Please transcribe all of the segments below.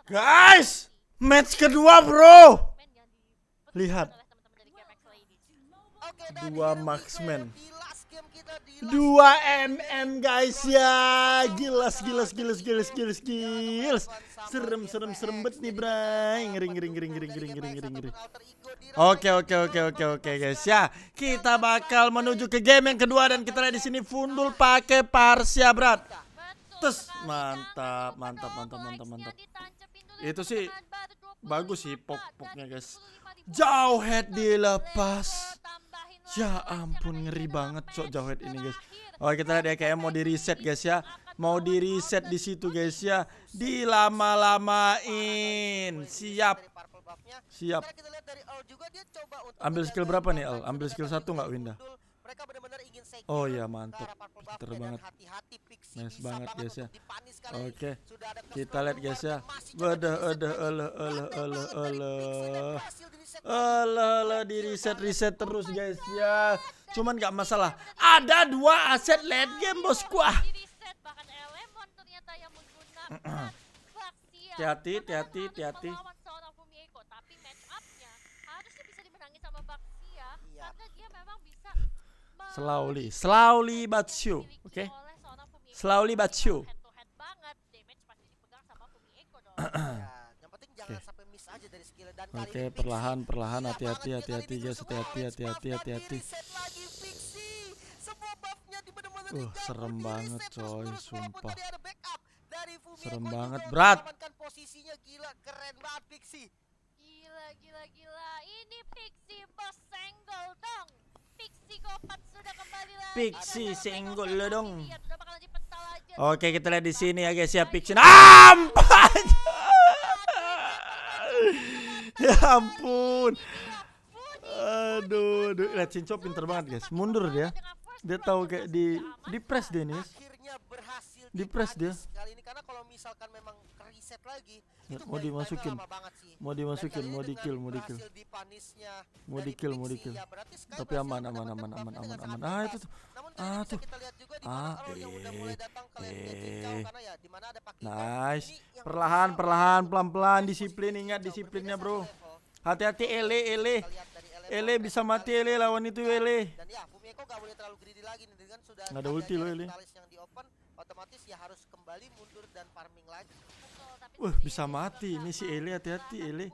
Guys, match kedua bro. Lihat, dua marksman, 2 MM guys ya. Gilas. Serem bet nih bray. Ngeri. Oke guys ya. Kita bakal menuju ke game yang kedua dan kita lihat di sini Fundul pakai Parsia berat. Terus mantap. Itu sih bagus sih poknya guys. Jauh head dilepas. Ya ampun, ngeri banget cok jauh head ini guys. Oke, kita lihat ya kayak mau di reset guys ya. Mau di reset di situ guys ya. Dilama-lamain. Siap. Ambil skill berapa nih Al? Ambil skill 1 nggak Winda? Oh ya mantap, pinter banget, nice banget guys ya. Oke, kita lihat guys ya. Di reset terus guys ya. Cuman nggak masalah. Ada 2 aset late game bosku. Hati-hati. Slowly but sure, oke? Slowly but sure. Oke, perlahan, hati-hati guys, hati-hati. Serem banget coy, sumpah. Serem banget, berat. Posisinya gila, keren banget Pixie. Gila. Ini Pixie bos senggol dong. Pixie Gopat sudah kembali lagi. Pixie senggol lo dong. Oke, kita lihat di sini ya guys ya, Pixie. Ampas. Ya ampun. Aduh. Lihat Cinco pinter banget guys. Mundur dia. Dia tahu kayak di press dia nih. Di press dia. Kali ini karena kalau misalkan memang reset lagi, mau dimasukin, mau di kill. Tapi aman. Itu tuh. Nice. Perlahan, pelan-pelan, disiplin, ingat disiplinnya bro. Hati-hati Ele bisa mati lawan itu Ele. Dan ya, Fumieko gak boleh terlalu greedy lagi nih dengan sudah nggak ada ulti loh Ele. Yang di open, otomatis ya harus kembali mundur dan farming lagi. Bisa mati ini si Ele, hati-hati Ele.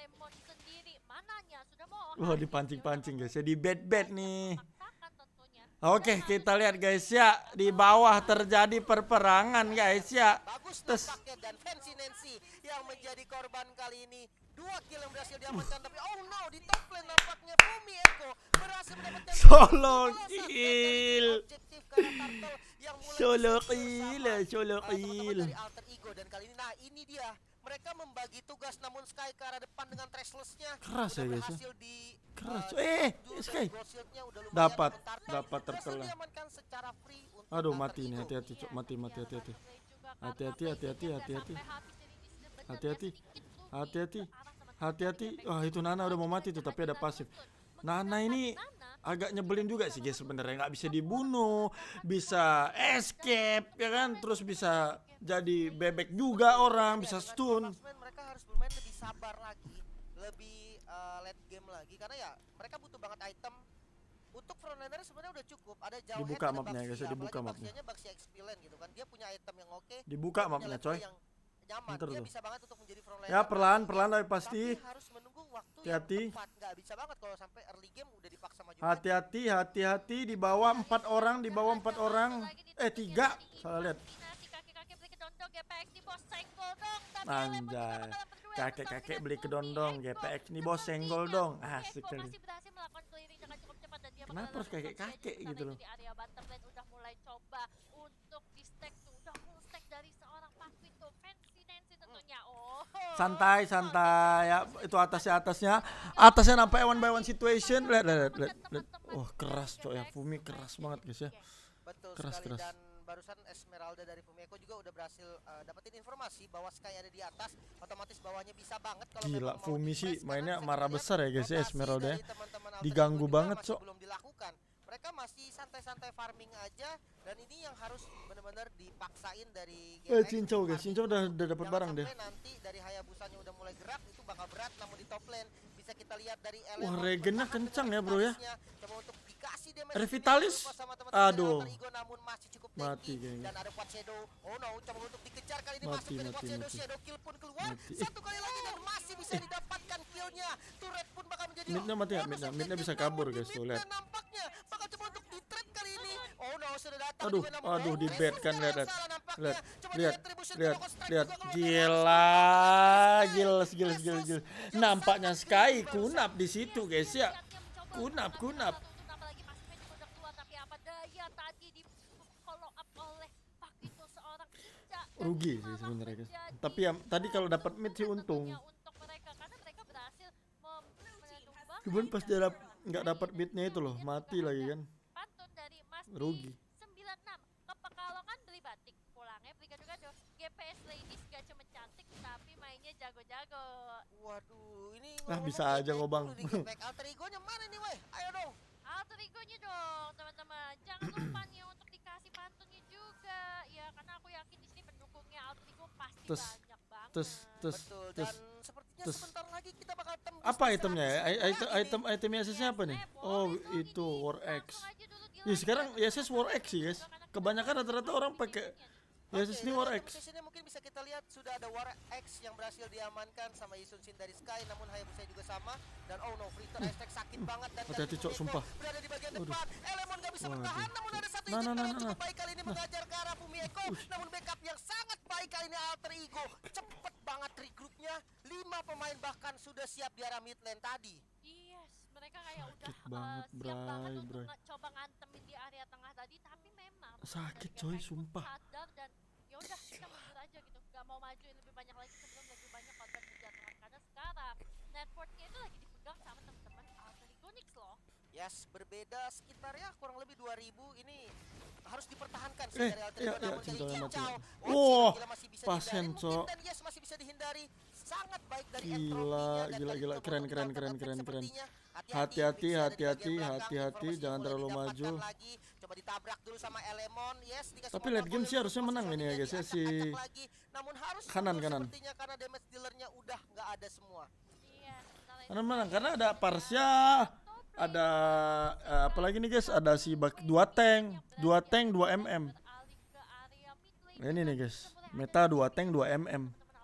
Dipancing guys ya, di bed nih. Oke, kita lihat guys ya, di bawah terjadi perperangan guys ya. Bagus dan Fancy Nancy yang menjadi korban kali ini. 2 kill yang berhasil diamankan, tapi oh no, di top lane nampaknya Fumieko berhasil mendapatkan solo kill. dari Alter Ego. Dan kali ini, nah ini dia, mereka membagi tugas namun Sky ke arah depan dengan Trashless-nya. Keras ya guys ya. Keras. Sky dapat tertelan. Aduh, mati nih, hati-hati cok, mati. Hati-hati. Wah, itu Nana udah mau mati tuh, tapi ada pasif. Nana ini agak nyebelin juga sih guys sebenarnya, nggak bisa dibunuh, bisa escape ya kan, terus bisa jadi bebek juga orang, bisa stun. Mereka harus bermain lebih sabar lagi, lebih late game lagi, karena ya mereka butuh banget item. Untuk frontliner sebenarnya udah cukup, ada jauh dibuka mapnya guys, dibuka mapnya. Gitu kan, dia punya item yang oke. Dibuka mapnya coy. Nyaman, dia bisa banget untuk menjadi frontliner. Ya perlahan tapi pasti. Harus menunggu waktu hati-hati. Yang tepat. Nggak bisa banget kalau sampai early game udah dipaksa maju. Hati-hati di bawah 4 orang, 3. Salah lihat. Anjay. Kakek beli kedondong, GPX nih bos senggol dong. Asik kali. Kenapa harus kakek gitu loh? Udah mulai coba untuk di stack tuh, udah full stack dari seorang Pakwin tuh, Fancy Nancy tentunya. Santai ya, itu atasnya nampak one by one situation. Lihat. Oh, keras coy ya, Fumi keras banget guys ya. Betul keras. Dan barusan Esmeralda dari Fumieko juga udah berhasil dapetin informasi bahwa Sky ada di atas, otomatis bawahnya bisa banget kalau gila Fumi sih mainnya marah besar ya guys ya. Esmeralda ya diganggu banget cok. Belum dilakukan. mereka masih santai-santai farming aja, dan ini yang harus benar-benar dipaksain dari Cincau guys, Cincau udah dapat barang deh. Nanti dari Hayabusanya udah mulai gerak, itu bakal berat, namun di top lane bisa kita lihat dari Wah, regennya kencang ya bro ya. coba untuk dikasih damage Revitalis, aduh, namun masih cukup mati tanky. kayaknya. Dan ada Quad Shadow, oh no, coba untuk dikejar kali ini, Mati, masuk dari Quad mati, Shadow, mati. Shadow kill pun keluar, satu kali lagi dan masih bisa didapatkan killnya. Turret pun bakal menjadi Midnya mati nggak? Midnya bisa kabur guys tuh, lihat. Nampaknya bakal coba untuk di-trap kali ini. Oh no, sudah datang Aduh, juga namun aduh, di bait kan, lihat, salah nampaknya. lihat, Coba lihat, retribution lihat, ke Strike lihat, juga kalau gila. Nampaknya Sky kunap di situ guys ya. Kunap. Apalagi Mas Pet udah keluar, tapi apa daya tadi di follow up oleh Pak itu seorang Ica. Rugi sih sebenarnya guys. Tapi ya tadi kalau dapat mid sih untung. Untuk mereka karena mereka berhasil menyumbang Cuman pas dia nggak dapat midnya itu loh, mati lagi kan. pantun dari Mas Rugi. 96 ke Pekalongan beli batik, pulangnya beli gado-gado. GPS Ladies gak cuma cantik tapi mainnya jago-jago. Waduh, ini Bisa aja ngobang. Alter egonya mana nih, weh? Ayo dong. Alter egonya dong teman-teman, jangan lupa nih untuk dikasih pantunnya juga ya, karena aku yakin di sini pendukungnya Alter ego pasti Terus, banyak banget. Betul, dan sepertinya terus. sebentar lagi kita bakal tembus Apa ke itemnya ya? 100 Item SS-nya apa nih? Oh, itu War X. Ya sekarang SS War X sih guys. Kebanyakan rata-rata orang pakai SS ini War X. Posisinya mungkin bisa kita lihat sudah ada War X yang berhasil diamankan sama Yisun Shin dari Sky, namun Hayabusa juga sama. Dan oh no, Fritter hashtag sakit banget dan Hati-hati cok, sumpah. berada di bagian depan. Elemon gak bisa Waduh. bertahan, namun ada satu Nah. yang cukup baik kali ini mengajar ke arah Fumieko. Namun backup yang sangat baik kali ini Alter Ego. Cepet banget regroupnya, 5 pemain bahkan sudah siap di arah mid lane tadi. Yes, mereka kayak udah Sakit banget, siap banget untuk Bray. coba ngantemin di area tengah tadi, tapi memang Sakit, dari coy, GPX sumpah. sadar dan ya udah kita mundur aja gitu, gak mau majuin lebih banyak lagi sebelum lebih banyak korban berjatuhan, karena sekarang networknya itu lagi dipegang sama teman-teman Alter Egonix loh. Yes, berbeda sekitar ya kurang lebih 2000. Ini harus dipertahankan sih dari Alter Ego, namun Cincau dari yang mati. Cincau. Wah, gila, masih bisa pas dihindari Henco. mungkin, dan yes masih bisa dihindari. Sangat baik dari Gila, entropinya dan gila. tadi coba Keren. untuk counter attack sepertinya. Hati-hati, Pixie ada di bagian belakang, hati-hati, informasi jangan mulai terlalu didapatkan maju. lagi. Coba ditabrak dulu sama Elemon. Yes, dikasih Tapi modal late game sih boleh, harusnya posisi menang ini ya guys ya, diacak-acak si lagi. Namun harus kanan. mundur sepertinya karena damage dealernya udah nggak ada semua. Iya, sementara itu Karena menang karena ada Parsya, ada apa lagi nih guys? Ada si dua tank, 2 mm. beralih ke area mid lane. Nah, ini nih guys, meta 2 tank 2 mm.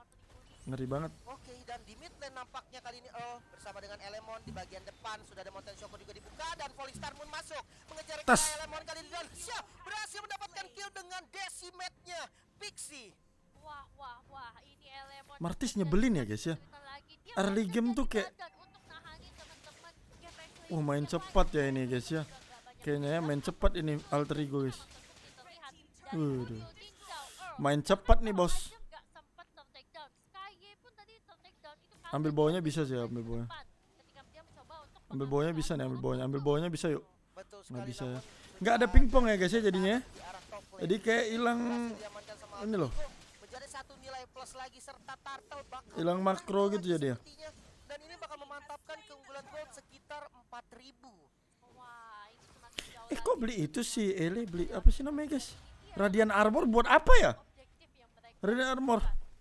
Ngeri banget. Oke, dan di mid lane nampaknya kali ini bersama dengan Elemon di bagian depan sudah ada Mountain Shoko juga dibuka, dan Falling Star Moon masuk mengejar ke Tas. Elemon kali ini, dan siap berhasil mendapatkan kill dengan decimate-nya Pixie. Wah, ini Elemon. Martis nyebelin ya guys ya. Early game tuh kayak wah, main cepat ya ini guys ya. Kayaknya ya main cepat ini Alter Ego guys. Waduh. Main cepat nih bos. Ambil bawahnya bisa sih, ambil bawahnya. Ambil bawahnya bisa nih, ambil bawahnya bisa yuk. Betul Nggak sekali, bisa ya. namun Nggak ada pingpong ya guys ya jadinya ya. di arah top lane. Jadi kayak hilang Berhasil diamankan sama ini loh. Alter Ego, menjadi satu nilai plus lagi, serta Turtle bakal Hilang makro menang gitu lagi jadi ya. sepertinya. Dan ini bakal memantapkan keunggulan gold sekitar 4000. Kok beli itu sih Ele, beli apa sih namanya guys? Radiant Armor buat apa ya? Radiant Armor.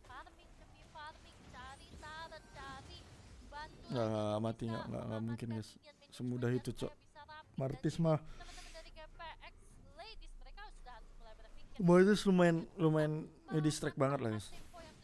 Nggak mati, nggak mungkin guys. Semudah itu cok. Martis mah. Martis lumayan distract banget lah guys.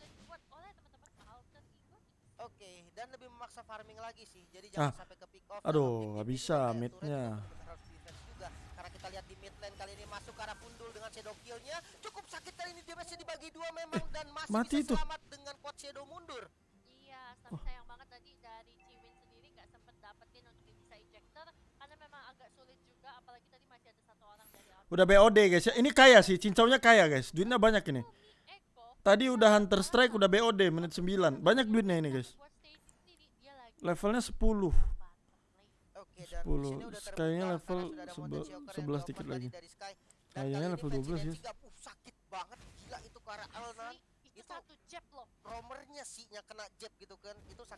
Oke, dan lebih memaksa farming lagi sih. Jadi jangan sampai ke pick off. Aduh, nggak bisa midnya. Harus defense juga. Karena kita lihat di mid lane kali ini masuk ke arah Pundul dengan shadow kill-nya. Cukup sakit kali ini, damage-nya dibagi 2 memang, dan masih mati bisa itu. selamat dengan quad shadow mundur. Iya, tapi sayang banget tadi dari Ciwin sendiri nggak sempet dapetin untuk bisa ejector, karena memang agak sulit juga, apalagi tadi masih ada satu orang dari Alter Udah BOD guys ya. Ini kaya sih, cincaunya kaya guys. Duitnya banyak ini. Eko. Tadi udah Hunter Strike, udah BOD menit 9. Banyak duitnya ini guys. Buat Stacy sendiri dia lagi Levelnya 10. Oke, dan 10. di sini udah Sky-nya terbuka level karena sudah ada Mountain Shocker yang 11 di-offer dikit tadi lagi. dari Sky. Dan Kayaknya kali ini level Fancy 12 Dan guys. juga, sakit banget, gila itu ke arah Elna. itu satu jab loh. Romernya sih yang kena jab gitu kan, itu sakit banget karena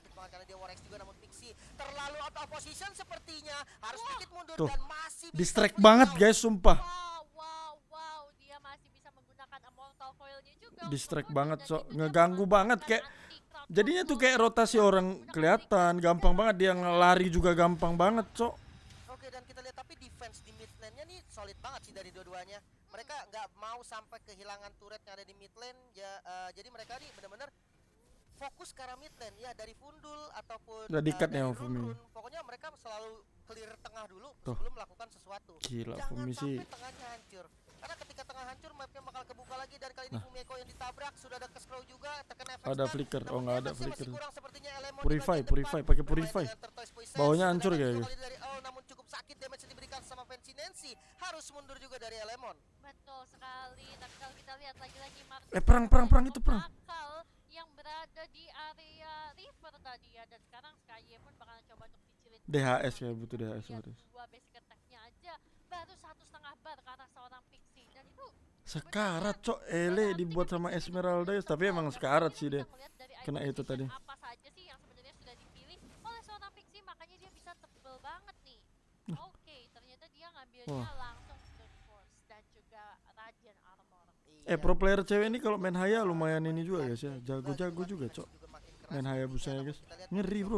sana dia Warex juga, namun Pixie terlalu out of position sepertinya, harus sedikit mundur Tuh, dan masih bisa distract push banget out. guys, sumpah. Wow, dia masih bisa menggunakan Immortal Coil-nya juga. Distract untuk banget, mundur, Cok. dan itu Ngeganggu dia banget, menggunakan kayak anti-crowd jadinya tuh control. kayak rotasi orang kelihatan, gampang banget dia ngelari juga gampang banget, Cok. Oke, dan kita lihat tapi defense di mid lane-nya nih solid banget sih dari dua-duanya. Mereka nggak mau sampai kehilangan turret yang ada di mid lane ya, jadi mereka nih benar-benar fokus ke arah mid lane ya, dari Fundul ataupun Udah diikat dari ya sama Fumi. Run-Run. Pokoknya mereka selalu clear tengah dulu Tuh. sebelum melakukan sesuatu. Gila, Jangan Fumi sampai sih. tengahnya hancur. Karena ketika tengah hancur mapnya bakal kebuka lagi, dan kali ini Fumiko yang ditabrak, sudah ada Kescrow juga terkena efek Ada stun. flicker. Oh, Namun nggak ada damage-nya masih flicker. kurang sepertinya. Elemon di Purify, bagian purify, depan pakai bermain purify. dengan Tortoise Poison. Bawahnya Sudah hancur ada kayak dua gitu. kali dari Earl, namun cukup sakit damage yang diberikan sama Fancy Nancy. Harus mundur juga dari Elemon. Betul sekali. Tapi kalau kita lihat lagi-lagi Martin perang itu perang. bakal yang berada di area river tadi ya, dan sekarang Sky pun bakal coba untuk dicilin. DHS ya, butuh DHS. Lihat harus. dua basic attack-nya aja baru 1,5 bar ke arah seorang Pixie, dan itu Sekarat, Cok. Ele dibuat sama Esmeralda, tapi emang sekarat sih dia. Kena itu tadi. Apa saja sih yang sebenarnya sudah dipilih oleh seorang Pixie, makanya dia bisa tebel banget nih. Oke, ternyata dia ngambilnya Wah. langsung Brute Force dan juga Radiant Armor. Pro player cewek ini kalau main Haya lumayan ini juga guys ya. Jago-jago juga, Cok. Main Hayabusa ya guys. Ngeri, Bro.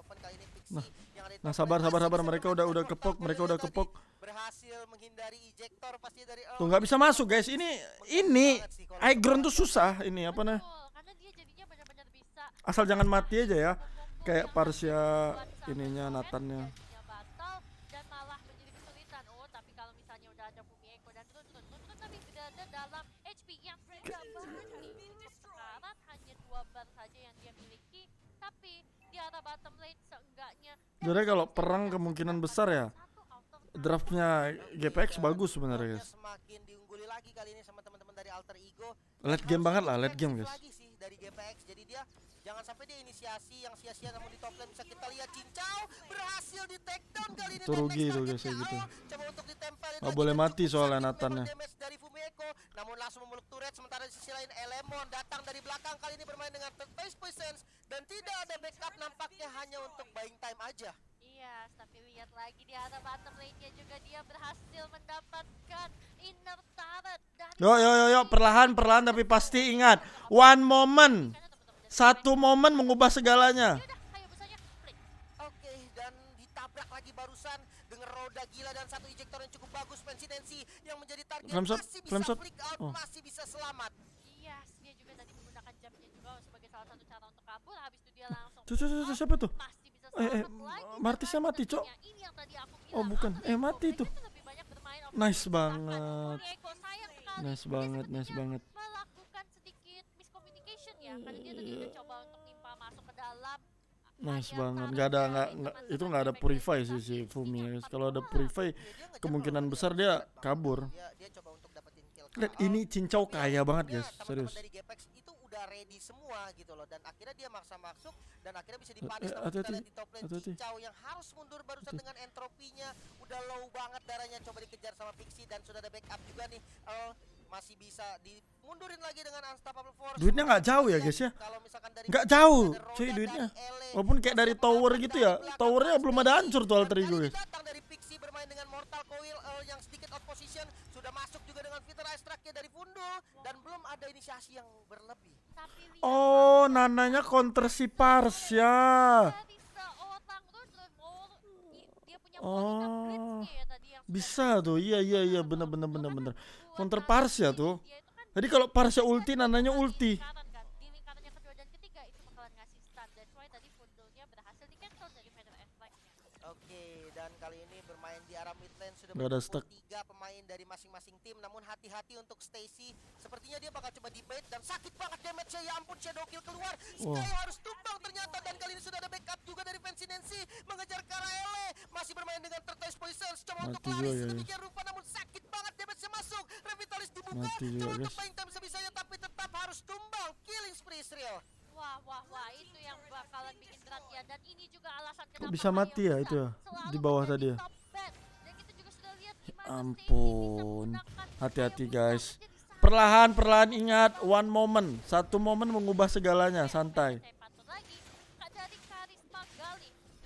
Nah, sabar mereka udah kepok, Berhasil menghindari ejector pasti dari Earl. Tuh nggak bisa masuk guys. Ini high ground tuh susah ini apa nah. Betul, karena dia jadinya benar-benar bisa Asal jangan mati aja ya. membom Kayak yang Parsia harus dibuat ininya sama Nathannya. jadinya batal dan malah menjadi kesulitan. Oh, tapi kalau misalnya udah ada Bumi Eko dan Run tapi berada dalam HP yang tidak banyak nih. Cukup sekarat, hanya 2 bar saja yang dia miliki, tapi di arah bottom lane seenggaknya. Sebenarnya kalau perang kemungkinan besar ya draftnya GPX bagus sebenarnya guys. Semakin diungguli lagi kali ini sama teman-teman dari Alter Ego. Late game banget lah, late game guys. Lagi sih dari GPX. Jadi dia jangan sampai dia inisiasi yang sia-sia, namun di top lane bisa kita lihat Cincau berhasil di take down kali ini. Itu rugi Next tuh guys targetnya kayak gitu. Earl. Coba untuk ditempelin Nggak lagi boleh dan mati cukup soalnya sakit Nathannya. memang damage dari Fumiko, namun langsung memeluk turret. Sementara di sisi lain Elemon datang dari belakang, kali ini bermain dengan Turtle Poisons dan tidak ada backup, nampaknya hanya untuk buying time aja. Iya, tapi lihat lagi di arah bottom lane-nya juga dia berhasil mendapatkan inner turret dari Yo, perlahan tapi pasti ingat, one moment, satu momen mengubah segalanya. Yaudah, Hayabusanya split. Oke, dan ditabrak lagi barusan dengan roda gila dan satu ejector yang cukup bagus. Fancy Nancy yang menjadi target Flameshot, masih bisa flameshot. flick out, Oh. masih bisa selamat. Iya, dia juga tadi menggunakan jamnya juga sebagai salah satu cara untuk kabur. Habis itu dia langsung Tuh, siapa tuh? masih bisa selamat lagi. Martisnya mati, Cok. Ini yang tadi aku bilang. Oh, bukan. Alter Mati Ego tuh. mereka lebih banyak bermain Nice offensive, banget. bahkan Eko sayang sekali. Nice Dia banget, sepertinya nice banget. melakukan sedikit miscommunication ya, karena dia tadi udah coba untuk nimpa masuk ke dalam. Nice Hanya banget. taruh Nggak ada dari itu teman-teman nggak ada GPX purify tapi sih si Fumi ya guys. empat Kalau ada bola. purify Dia ngejar kemungkinan kalau besar dia dia cepat banget. kabur. Dia coba untuk dapetin kill. Lihat ini Cincau kaya banget guys, Teman-teman serius. dari GPX itu udah ready semua gitu loh, dan akhirnya dia maksa masuk dan akhirnya bisa dipanis. Namun hati-hati, kita lihat di top lane hati-hati. Cincau yang harus mundur barusan dengan entropinya udah low banget darahnya, coba dikejar sama Pixie dan sudah ada backup juga nih. Masih bisa dimundurin lagi dengan Unstoppable Force. Duitnya nggak jauh ya guys ya. Kalau misalkan dari Nggak jauh, ada roda cuy dari duitnya. Ele, Walaupun kayak dari tower gitu ya, towernya belum ada hancur tuh Alter Ego guys. datang dari Pixie bermain dengan Mortal Coil yang sedikit out position, sudah masuk juga dengan Fitter Ice Strike-nya dari Fundul dan belum ada inisiasi yang berlebih. Tapi lihat Oh, Nananya counter si Parsia. dari seorang Run, dia punya Molina Blitznya ya tadi yang Bisa tuh, iya bener. Counter buat Parsia kali tuh. ini dia itu kan Jadi kalau Parsia ulti, Nananya ulti. di lingkaran yang kedua dan ketiga itu bakalan ngasih stun. That's why tadi Fundulnya berhasil di cancel dari Fitter Ice Strike-nya. Oke, dan kali ini bermain di arah mid lane sudah Nggak ada berkumpul stuck. 3 pemain dari masing-masing tim. Namun hati-hati untuk Stacy, sepertinya dia bakal coba debate dan sakit banget damage-nya. Ya ampun, Shadow Kill keluar. Sky harus tumbang ternyata, dan kali ini sudah ada backup juga dari Fancy Nancy mengejar ke arah Ele. Masih bermain dengan Turtle Poisons, coba untuk Mati lari juga, guys. sedemikian rupa, namun sakit banget damage-nya masuk. Revitalis dibuka, Mati juga, coba untuk guys. buying time sebisanya tapi tetap harus tumbang. Killing spree Israel. Wah, itu yang bakalan bikin berat ya. Dan ini juga alasan kenapa bisa mati ya itu ya, selalu di bawah menjadi tadi ya? top bet. Dan kita juga sudah lihat gimana Ampun. Stacy bisa menggunakan Hati-hati Hayabusa guys. menjadi sangat Perlahan ingat, one moment. Satu momen mengubah segalanya, santai. Saya patut lagi Kak, dari karisma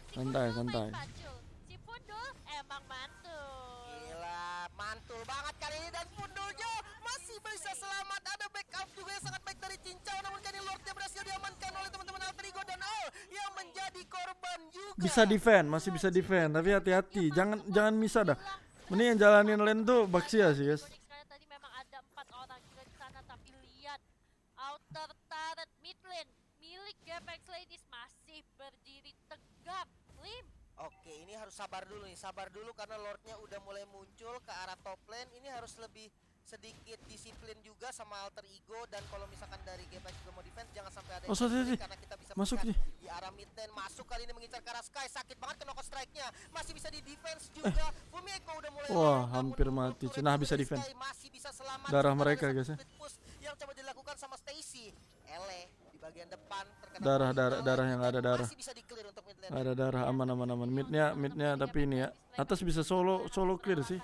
Santai, santai. Si Fundul emang mantul. Gila, mantul banget kali ini dan Fundulnya masih bisa selamat. Ada backup juga yang sangat baik dari Cincau, namun kali ini Lordnya berhasil diamankan oleh teman-teman Alter Ego dan Al yang menjadi korban juga. Bisa defend, masih bisa defend, tapi hati-hati, jangan misa dah. Mending yang jalanin lane tuh Baxia sih guys. Tadi memang ada 4 orang juga di sana, tapi lihat outer turret mid lane milik Gapex Ladies masih berdiri tegap. Lim. Oke, ini harus sabar dulu nih, sabar dulu karena Lordnya udah mulai muncul ke arah top lane. Ini harus lebih sedikit disiplin juga sama Alter Ego, dan kalau misalkan dari Gapex juga mau defense jangan sampai ada karena kita bisa masuk melihat nih di arah mid lane. Masuk kali ini mengincar ke arah Sky, sakit banget kena strike-nya. Masih bisa di defense juga. Fumieko udah mulai wah, hampir mati. Nah, bisa defense. Masih bisa selamat. Darah mereka guys ya. Yang coba dilakukan sama Stacy. Ele di bagian depan terkena Darah yang ada darah. Masih bisa di-clear untuk mid lane. Ada darah, aman. Midnya tapi ini ya. Atas bisa solo clear sih.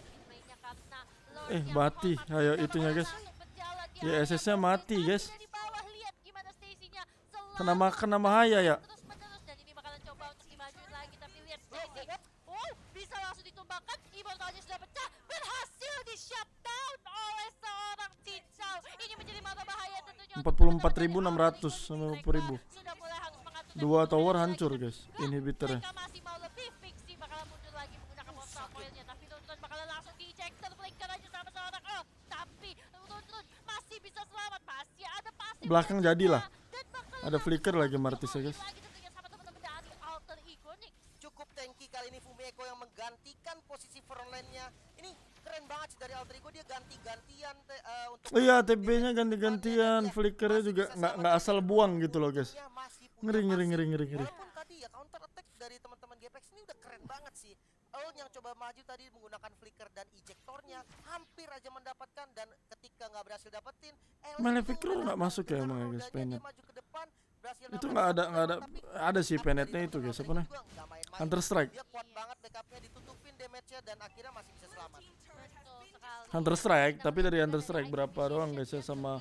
Mati. Ayo itunya guys. Ya SS-nya mati guys. Kena makan sama Haya ya. Dan ini bakalan coba untuk dimajuin lagi, tapi lihat Stacy. Oh, bisa langsung ditumbangkan. Immortalnya sudah pecah, berhasil di shutdown oleh seorang Cincau. Ini menjadi mata bahaya tentunya. 44.600 sama 50.000. Sudah mulai harus mengatur. Dua tower hancur guys, inhibitornya. Mereka masih mau lebih, Pixie bakalan mundur lagi menggunakan monster coilnya, tapi Tuntun bakalan langsung di-ejector, flicker aja sama seorang tapi Tuntun masih bisa selamat, masih ada pasif Belakang jadilah. Ada flicker lagi Martis ya guys. Cukup tanky kali ini Fumieko yang menggantikan posisi frontline-nya. Ini keren banget sih dari Alter Ego, dia ganti-gantian untuk Iya, TB-nya ganti-gantian, flickernya juga nggak asal buang gitu loh guys. Ngeri. Walaupun tadi ya counter attack dari teman-teman Gapex ini udah keren banget sih. Yang coba maju tadi menggunakan flicker dan ejectornya hampir aja mendapatkan, dan ketika nggak berhasil dapetin Malefic Roar nggak masuk ya emang ya guys, penet. Itu nggak ada sih penetnya itu guys, apa nih? Hunter Strike. Dia kuat banget, backupnya ditutupin damage-nya dan akhirnya masih bisa selamat. Hunter Strike, tapi dari Hunter Strike berapa doang guys ya sama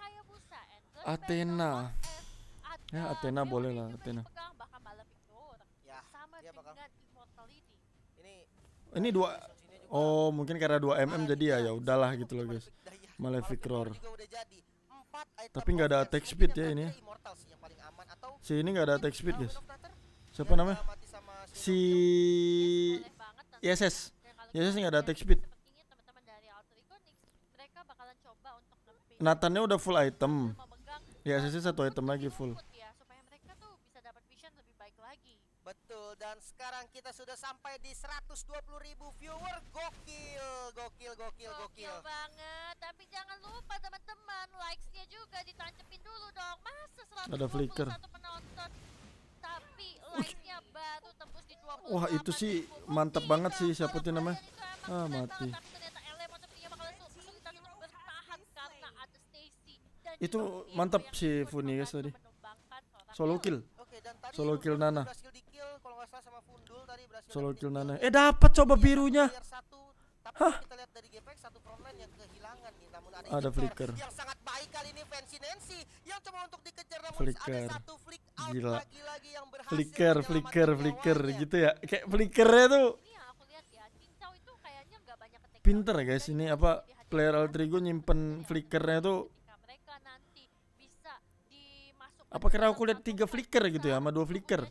Athena. Ya Athena boleh lah, Athena. Ya, dia bakal ini 2. Oh, mungkin karena 2 jadi ya udahlah gitu loh guys. Malefic Roar. Tapi nggak ada attack speed ya ini. Si ini nggak ada attack speed guys. Siapa namanya? Si YSS. YSS nggak ada attack speed. Nathannya udah full item. YSS 1 item lagi full. Betul, dan sekarang kita sudah sampai di 120.000 viewer. Gokil banget. Tapi jangan lupa teman-teman, likes-nya juga ditancepin dulu dong. Masa 121 ada flicker penonton, tapi like-nya baru tembus di 20. Wah, itu sih mantap banget sih, siapa tuh namanya? Ah, mati. Itu mantap sih Funi guys tadi. Solo kill. Solo kill Nana. Solo kill Nana. Dapat coba birunya. Hah? Ada flicker. Yang sangat baik kali ini Fancy Nancy yang coba untuk dikejar, namun flicker. ada satu flick out Gila. lagi yang berhasil Flicker gitu ya. Kayak flickernya tuh pinter ya guys, ini apa player Alter Ego nyimpen flickernya tuh. Apa kira aku lihat 3 flicker gitu ya sama 2 flicker.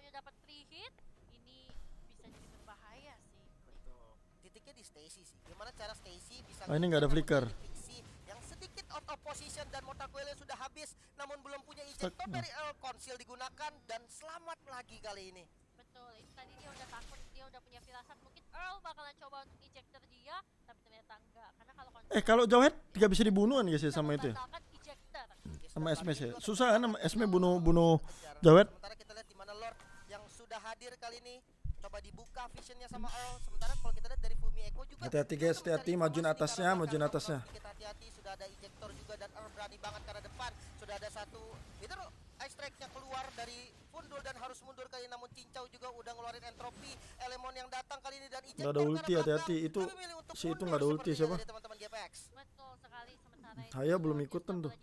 Titiknya di Stacy sih. Gimana cara Stacy bisa ini nggak ada flicker. Yang sedikit out of position dan Mortal Coil sudah habis, namun belum punya ejector dari Conceal digunakan dan selamat lagi kali ini. Betul, itu tadi dia udah takut, dia udah punya firasat mungkin Earl bakalan coba untuk ejector dia, tapi ternyata enggak. Karena kalau Jawhead nggak bisa dibunuh kan guys ya sama itu ya. Sama Esme ya. Susah kan sama Esme bunuh Jawhead. Sementara kita lihat di mana Lord yang sudah hadir kali ini coba dibuka visionnya sama Earl. Sementara kalau kita lihat dari Fumieko juga hati-hati guys, hati-hati majuin atasnya. Hati-hati, sudah ada ejector juga dan Earl berani banget karena depan sudah ada satu itu ice strike-nya keluar dari Fundul dan harus mundur kali, namun Cincau juga udah ngeluarin entropi Elemon yang datang kali ini dan ejector. Nggak ada ulti, hati-hati itu si itu nggak ada ulti siapa? Betul sekali, sementara saya belum ikutan tuh.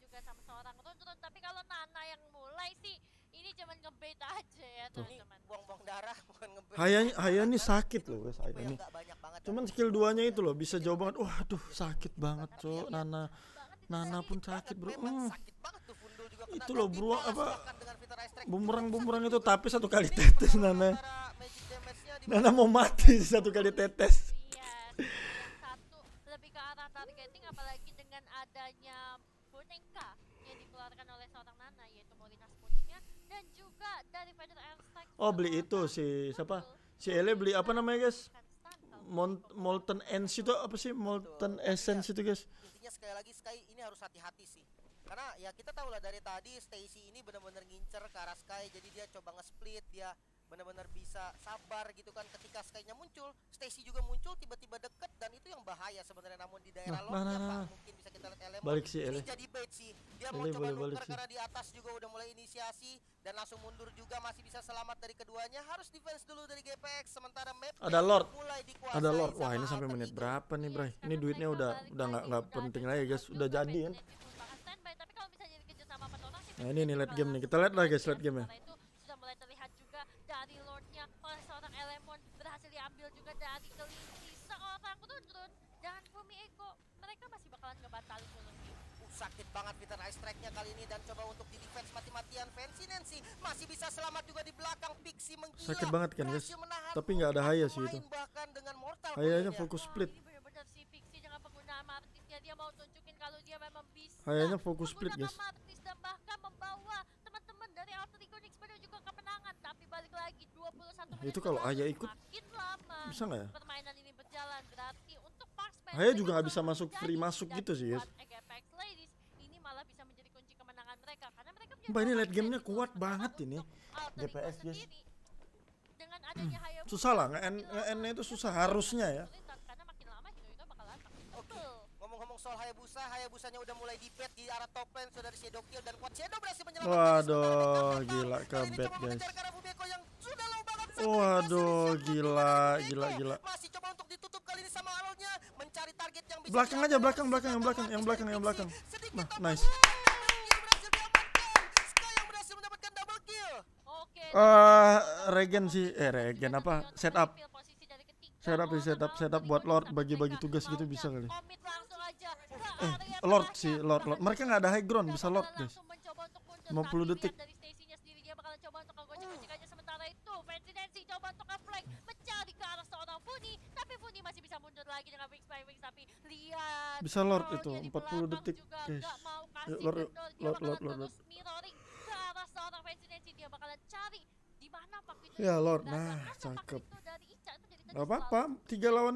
Tapi kalau Nana yang mulai sih ini cuman ngebait aja ya teman-teman. Buang-buang darah, bukan nge-ban. Haya nih sakit loh guys, Haya Yang nih. nggak banyak banget. Cuman skill 2-nya itu loh bisa jauh banget. Waduh, sakit banget, Cok. Nana pun sakit, Bro. Memang sakit banget tuh Fundul juga kena. Itu loh, Dan bro, dibalas apa? bahkan dengan Fitur Ice Strike. Bumerang itu tapi satu kali tetes Nana. Antara magic damage-nya di Nana mau mati satu kali tetes. Yes, yang satu lebih ke arah targeting, apalagi dengan adanya boneka yang dikeluarkan oleh seorang Nana, yaitu Molina Sports-nya, dan juga dari Feather Airstrike. Oh, beli itu si siapa? Si Ele beli apa namanya guys? Molten Ends itu apa sih? Molten Essence itu guys. Intinya sekali lagi Sky ini harus hati-hati sih. Karena ya kita tahu lah dari tadi Stacy ini benar-benar ngincer ke arah Sky, jadi dia coba nge-split, dia benar-benar bisa sabar gitu kan ketika Sky-nya muncul, Stacy juga muncul tiba-tiba deket dan itu yang bahaya sebenarnya. Namun di daerah lotnya Pak mungkin bisa kita lihat elemen Balik si Ele. ini jadi bait sih. Dia Ele mau coba boleh balik nuker sih. karena di atas juga udah mulai inisiasi dan langsung mundur juga, masih bisa selamat dari keduanya. Harus defense dulu dari GPX sementara map Ada Lord. mulai dikuasai Ada Lord. Wah, sama ini sampai Alter menit Ego. berapa nih, Bray? Ini duitnya udah nggak penting lagi guys. Udah jadi kan. Tapi kalau misalnya dikejar sama penolong sih, Nah, ini late game nih. Kita lihat lah guys late game ya. itu sudah mulai terlihat juga dari Lordnya oleh seorang Elemon, berhasil diambil juga dari kelinci seorang Run dan Bumi Ego. Mereka masih bakalan ngebatalin dulu sih. Sakit banget Fitur Ice Strike-nya kali ini dan coba untuk di defense mati-matian. Fancy Nancy masih bisa selamat juga di belakang. Pixie menggila. Sakit banget kan guys. Berhasil menahan Tapi nggak ada Haya sih pemain itu. bahkan dengan mortal Hayanya golnya. fokus split. Ini benar-benar si Pixie dengan penggunaan Martisnya, dia mau tunjukin kalau dia memang bisa Hayanya fokus split menggunakan guys. Martis dan bahkan membawa teman-teman dari Alter Ego Nix menuju ke kemenangan. Tapi balik lagi 21 menit Itu kalau berlalu, Haya ikut, semakin lama bisa nggak ya? permainan ini berjalan, berarti untuk Marksman Haya juga nggak Betul bisa masuk menjadi free masuk dan gitu sih guys. buat Apex Ladies ini malah bisa menjadi kunci kemenangan mereka karena mereka punya Mbak, ini dua late game-nya mindset kuat untuk banget ini. Alter Ego GPX, guys. sendiri. Dengan adanya Haya Susah lah, nge-N-nya itu susah harusnya ya. karena makin lama Hito bakalan makin Oke, tebel. ngomong-ngomong soal Hayabusa, Hayabusanya udah mulai di bait di arah top lane, sudah dari Shadow Kill dan Quad Shadow berhasil menyelamatkan. Waduh, gila ke bait guys. Waduh, gila. Masih coba untuk ditutup kali ini sama Alonnya, mencari target yang bisa. Belakang aja, belakang. Nah, nice. Sky yang berhasil mendapatkan double kill. Oke. Regen sih, regen apa? Setup. Setup buat Lord bagi-bagi tugas gitu bisa kali. Komit langsung aja ke area Lord tengahnya. sih, Lord. Mereka nggak ada high ground, bisa Lord guys. Langsung mencoba untuk mundur, 50 tapi detik. lihat dari Stacy-nya sendiri, dia bakalan coba untuk ngegocek-gocek aja. Sementara itu Fancy Nancy coba untuk nge-flank mencari ke arah seorang Funi, tapi Funi masih bisa mundur lagi dengan Wings by Wings. Tapi lihat Bisa Lord Lordnya itu, di 40 belakang detik, juga guys. nggak mau kasih Yuk, Lord, kendor. Dia Lord, bakalan Lord. terus mirroring ke arah seorang Fancy Nancy. Dia bakalan cari di mana Pak Vito Ya, itu Lord. berada. Nah, Karena Pak cakep. Vito dari Ica itu jadi tadi Gak apa-apa, selalu 3 lawan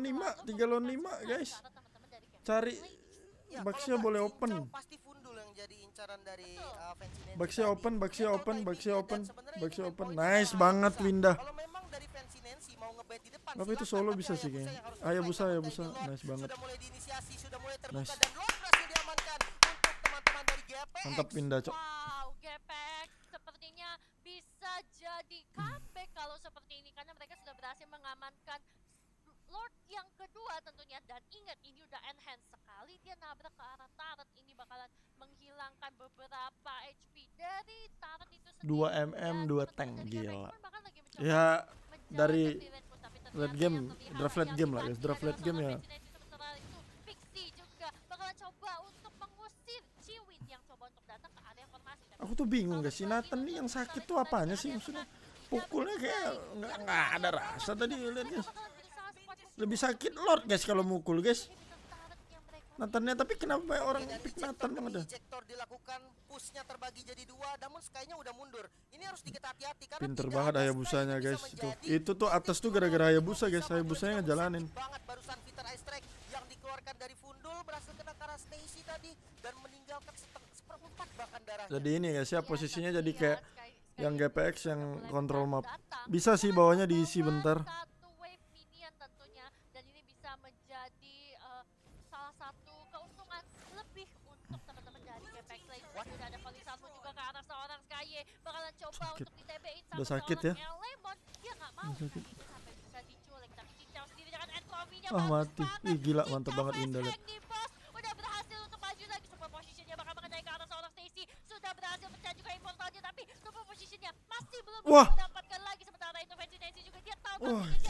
5 guys. Cari Baxnya boleh open. Pasti Fundul yang jadi incaran dari Fancy Nancy Baxnya tadi. open. Dia bakal Baxnya bikin open. dan sebenarnya Baxnya itu open. main Nice point banget Hayabusa. Winda. Kalau memang dari Fancy Nancy mau nge-bait di depan, Tapi itu silakan, solo tapi bisa sih Hayabusa kayaknya. yang harus Hayabusa, nge-flank. Hayabusa. Lord Nice banget. sudah mulai diinisiasi, sudah mulai terbuka Nice. dan Lord berhasil diamankan untuk teman-teman dari GPX. Mantap Winda, Cok. Wow, GPX sepertinya bisa jadi comeback kalau seperti ini karena mereka sudah berhasil mengamankan Lord yang kedua tentunya. Dan ingat ini udah enhance sekali, dia nabrak ke arah turret, ini bakalan menghilangkan beberapa HP dari turret itu sendiri. 2 mm, Dan 2 seperti tank, dari gila. GPX pun bahkan lagi mencoba Ya, menjalankan dari pivot pun, tapi ternyata late game, yang terlihat draft late yang game lah guys. dibanting Draft late adalah game ya. seorang Fancy Nancy. Sementara itu Pixie juga bakalan coba untuk mengusir Chiwin yang coba untuk datang ke area formasi. Tapi Aku tuh bingung guys, si Nathan nih yang sakit tuh apanya sih maksudnya? Pukulnya kayak nggak ada rasa tadi lihat guys. Lebih sakit Lord guys kalau mukul guys. Nathannya, tapi kenapa banyak orang pick Nathan yang ada? Ejector dilakukan, pushnya terbagi jadi 2, namun Sky-nya udah mundur. Ini harus dikit hati-hati karena Pinter tidak banget ada Hayabusanya Sky yang guys. bisa Itu menjadi tuh atas tuh gara-gara Hayabusa guys. Sama Hayabusanya Jojo ngejalanin. sakit banget barusan Fitur Ice Strike yang dikeluarkan dari Fundul berhasil kena ke arah Stacy tadi dan meninggalkan seperempat bahkan darahnya. Jadi ini guys ya, posisinya jadi kayak yang GPX GPX yang kontrol map. Bisa sih bawahnya diisi bentar. Satu wave minion tentunya, dan ini bisa menjadi salah satu keuntungan lebih untuk teman-teman dari GPX lain. Sudah ada Polisamu juga ke arah seorang Skye, bakalan coba Sakit. untuk di-TB-in sama Udah sakit seorang ya? Lemon. Dia nggak mau Udah sakit. itu sampai bisa diculik, tapi Cincau sendiri dengan entropinya Ah, mati. Ih, gila, mantep banget Winda, liat. di pos, udah berhasil untuk maju lagi. Super positionnya bakal mengenai ke arah seorang Stacy. Sudah berhasil pecah juga immortalnya, tapi super positionnya masih belum Wah. bisa mendapatkan lagi. Sementara itu Fancy Nancy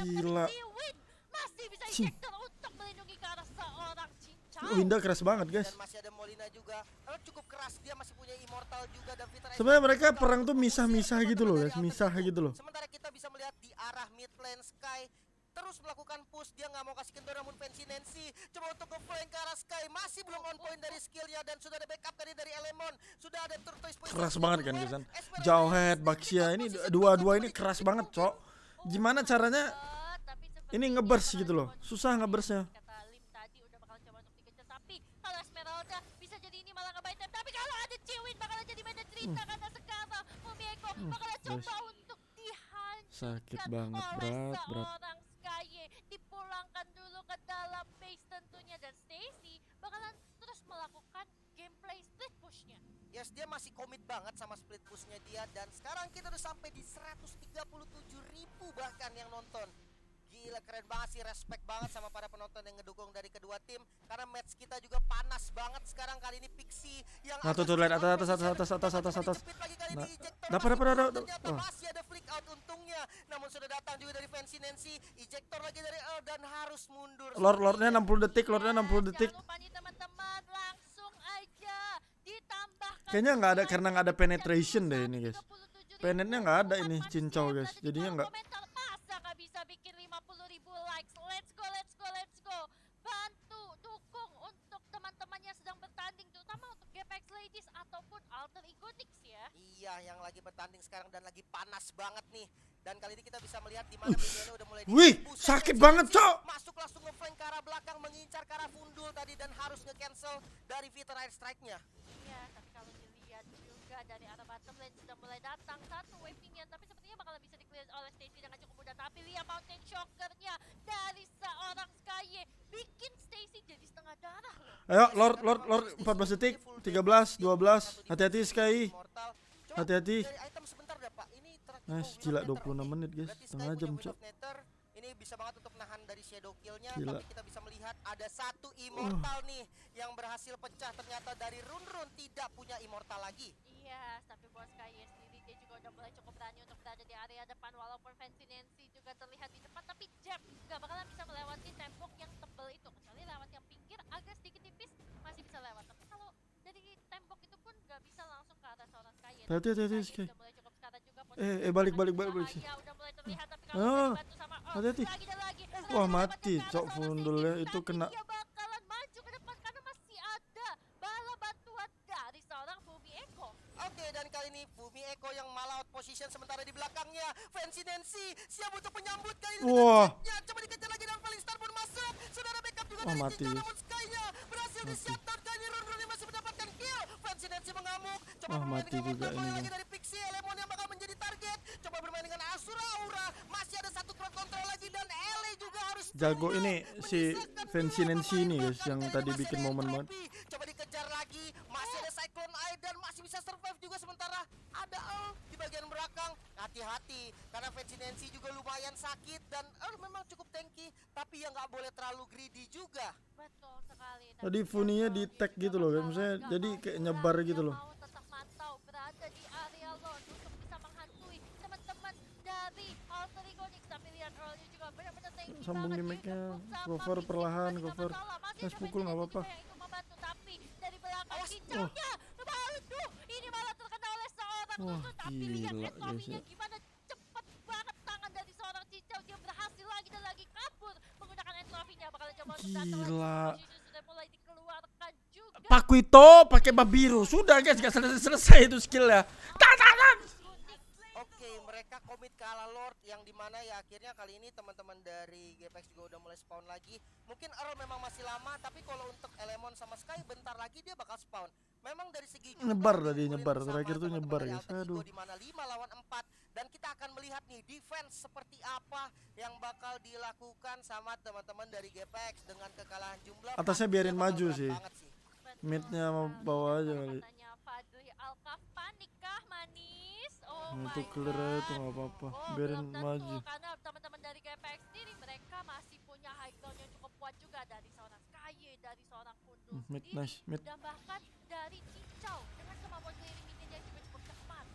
Gila. Win masih bisa Cing. ejector untuk melindungi ke arah seorang Cincau. Oh, Hinda keras banget guys. Dan masih ada Molina juga. Cukup keras, dia masih punya Immortal juga dan Vitra. Sebenarnya mereka perang tuh misah-misah gitu loh guys, misah gitu loh. Sementara kita bisa melihat di arah mid lane Sky terus melakukan push, dia nggak mau kasih kendor, namun Fancy Nancy coba untuk nge-flank ke arah Sky, masih belum on point dari skillnya dan sudah ada backup tadi dari Elemon, sudah ada Turtles position Keras banget kan keluar. guys. Esperanza Jauhead, masih Baxia dalam ini posisi dua-dua tiga ini poin. keras banget, Cok. Gimana caranya Tapi sepertinya ini ngeburst bakal gitu loh. dikonsumsi. Susah ngeburstnya. Kata Lim tadi udah bakal coba untuk dikejar, tapi kalau Esmeralda bisa jadi ini malah ngebuy time. Tapi kalau ada Ciwin bakalan jadi beda cerita karena sekarang Mumieko bakalan coba untuk dihancurkan Sakit banget, oleh berat. seorang Skye. Dipulangkan dulu ke dalam base tentunya, dan Stacy bakalan terus melakukan gameplay split pushnya. Yes, dia masih komit banget sama split pushnya dia. Dan sekarang kita udah sampai di 137.000 bahkan yang nonton. Gila, keren banget sih, respect banget sama para penonton yang ngedukung dari kedua tim. Karena match kita juga panas banget sekarang kali ini. Pixie yang Nah, tuh lihat atas. Nah, dapat. Ternyata Oh. masih ada flick out untungnya. Namun sudah datang juga dari Fancy Nancy. Ejector lagi dari Earl dan harus mundur. Lordnya 60 detik, lordnya 60 detik. Jangan lupa nih teman-teman, langsung aja ditambahkan. Kayaknya nggak ada, karena nggak ada penetration deh ini guys. Penetnya nggak ada ini Cincau guys. Jadinya nggak. Masa nggak bisa bikin 50.000 likes? Let's go. Bantu dukung untuk teman-teman yang sedang bertanding, terutama untuk GPX Ladies ataupun Alter Egotix ya. Iya, yang lagi bertanding sekarang dan lagi panas banget nih. Dan kali ini kita bisa melihat di mana Minion udah mulai Wih, Buset, sakit Fancy banget, Nancy Cok. Masuk langsung nge-flank ke arah belakang, mengincar ke arah Fundul tadi dan harus nge-cancel dari Vita Air Strike-nya. Iya, tapi kalau dilihat juga dari arah bottom lane sudah mulai datang satu wave minion, tapi sepertinya bakalan bisa di-clear oleh Stacy dengan cukup mudah. Tapi lihat Mountain Shocker-nya dari seorang Skye bikin Stacy jadi setengah darah loh. Ayo, Lord 14 detik, 13, 12. Hati-hati Sky. Immortal. Coba Hati-hati. dari item sebentar dah, Pak. Ini terakhir. Nice, gila 26 menit guys. Berarti Sky Setengah jam, punya Cok. Wind of Nether. Ini bisa banget untuk nahan dari shadow kill-nya, Gila. tapi kita bisa melihat ada satu immortal nih yang berhasil pecah ternyata dari Run tidak punya immortal lagi. Iya, tapi buat Skye sendiri dia juga udah mulai cukup berani untuk berada di area depan, walaupun Fancy Nancy juga terlihat di depan, tapi Jeb gak bakalan bisa melewati tembok yang tebel itu, kecuali lewat yang pinggir agak sedikit tipis masih bisa lewat, tapi kalau dari tembok itu pun gak bisa langsung ke arah seorang Skye. Hati-hati, Sky. Udah mulai cukup sekarang juga balik. bahaya, udah mulai terlihat, tapi kalau Oh, dibantu sama Earl, hati-hati. lagi dan lagi. Wah, Lagi mati, lewat ke arah Cok, seorang Fundulnya Stacy, itu tapi kena. dia bakalan maju ke depan karena masih ada bala bantuan dari seorang Bumi Eko. Oke, dan kali ini Bumi Eko yang malah out position, sementara di belakangnya Fancy Nancy siap untuk menyambut kali ini. Wah. dengan coba dikejar lagi dan Falling Star pun masuk. Sudah ada backup juga Wah, dari mati, Cincau, guys. namun Sky-nya berhasil di-shutdown. Kali ini Run masih mendapatkan kill. Fancy Nancy mengamuk. Coba Wah, bermain mati dengan juga Mortal ini. lagi dari Pixie. Elemon yang bakal menjadi target. Coba bermain dengan Asura Aura. Masih ada satu crowd control lagi dan LA juga harus Jago keluar. ini si Menyisakan Fancy dua Nancy pemain ini guys, bahkan yang kali ini tadi masih bikin ada momen banget. entropy. Coba dikejar lagi, masih ada Cyclone Eye dan masih bisa survive juga, sementara ada Earl di bagian belakang. Hati-hati karena Fancy Nancy juga lumayan sakit dan Earl memang cukup tanky, tapi ya nggak boleh terlalu greedy juga. Betul sekali. Tadi Funinya di tag gitu loh kan, maksudnya jadi kayak nyebar gitu loh. Mau tetap mantau berada di area Lord untuk bisa menghantui teman-teman dari Alter Egotix, tapi lihat Earl-nya juga benar-benar tanky Sambung banget. gimmick-nya, Dia sama cover Pixie perlahan, juga cover. masalah. Masih Mas ada pukul nggak Fancy apa-apa. Nancy juga yang itu membantu, tapi dari belakang Awas. cincaunya aduh, ini malah terkena oleh seorang Wah, Nuzul. Tapi lihat gila, entropy-nya guys, ya. gimana cepat banget tangan dari seorang cincau. Dia berhasil lagi dan lagi kabur menggunakan entropy-nya. Bakalan coba untuk datang lagi. Gila. Posisi sudah mulai dikeluarkan juga. Pakuito pakai babiru, sudah guys, gak selesai itu skill ya. Oke, mereka komit ke ala Lord yang dimana ya akhirnya kali ini teman-teman dari GPX juga udah mulai spawn lagi. Mungkin Earl memang masih lama, tapi kalau untuk Elemon sama Sky bentar lagi dia bakal spawn. Memang dari segi jumlah Nyebar dia tadi, unggulin nyebar. bersama Terakhir tuh teman-teman nyebar, dari guys. Alter Ego, Aduh. di mana 5 lawan 4 dan kita akan melihat nih defense seperti apa yang bakal dilakukan sama teman-teman dari GPX dengan kekalahan jumlah. Atasnya pastinya biarin bakal maju berat sih. banget sih. Mid-nya mau bawa aja kali. Katanya Fadli Alkaf panik kah manis? Oh Nah, my itu clear aja tuh God. nggak apa-apa. Oh, Biarin belum tentu, maju. karena teman-teman dari GPX sendiri mereka masih punya high ground yang cukup kuat juga dari seorang Skye, dari seorang Fundul Mid, sendiri, nice, mid. dan bahkan dari Cincau dengan kemampuan clearing minion yang juga cukup cepat.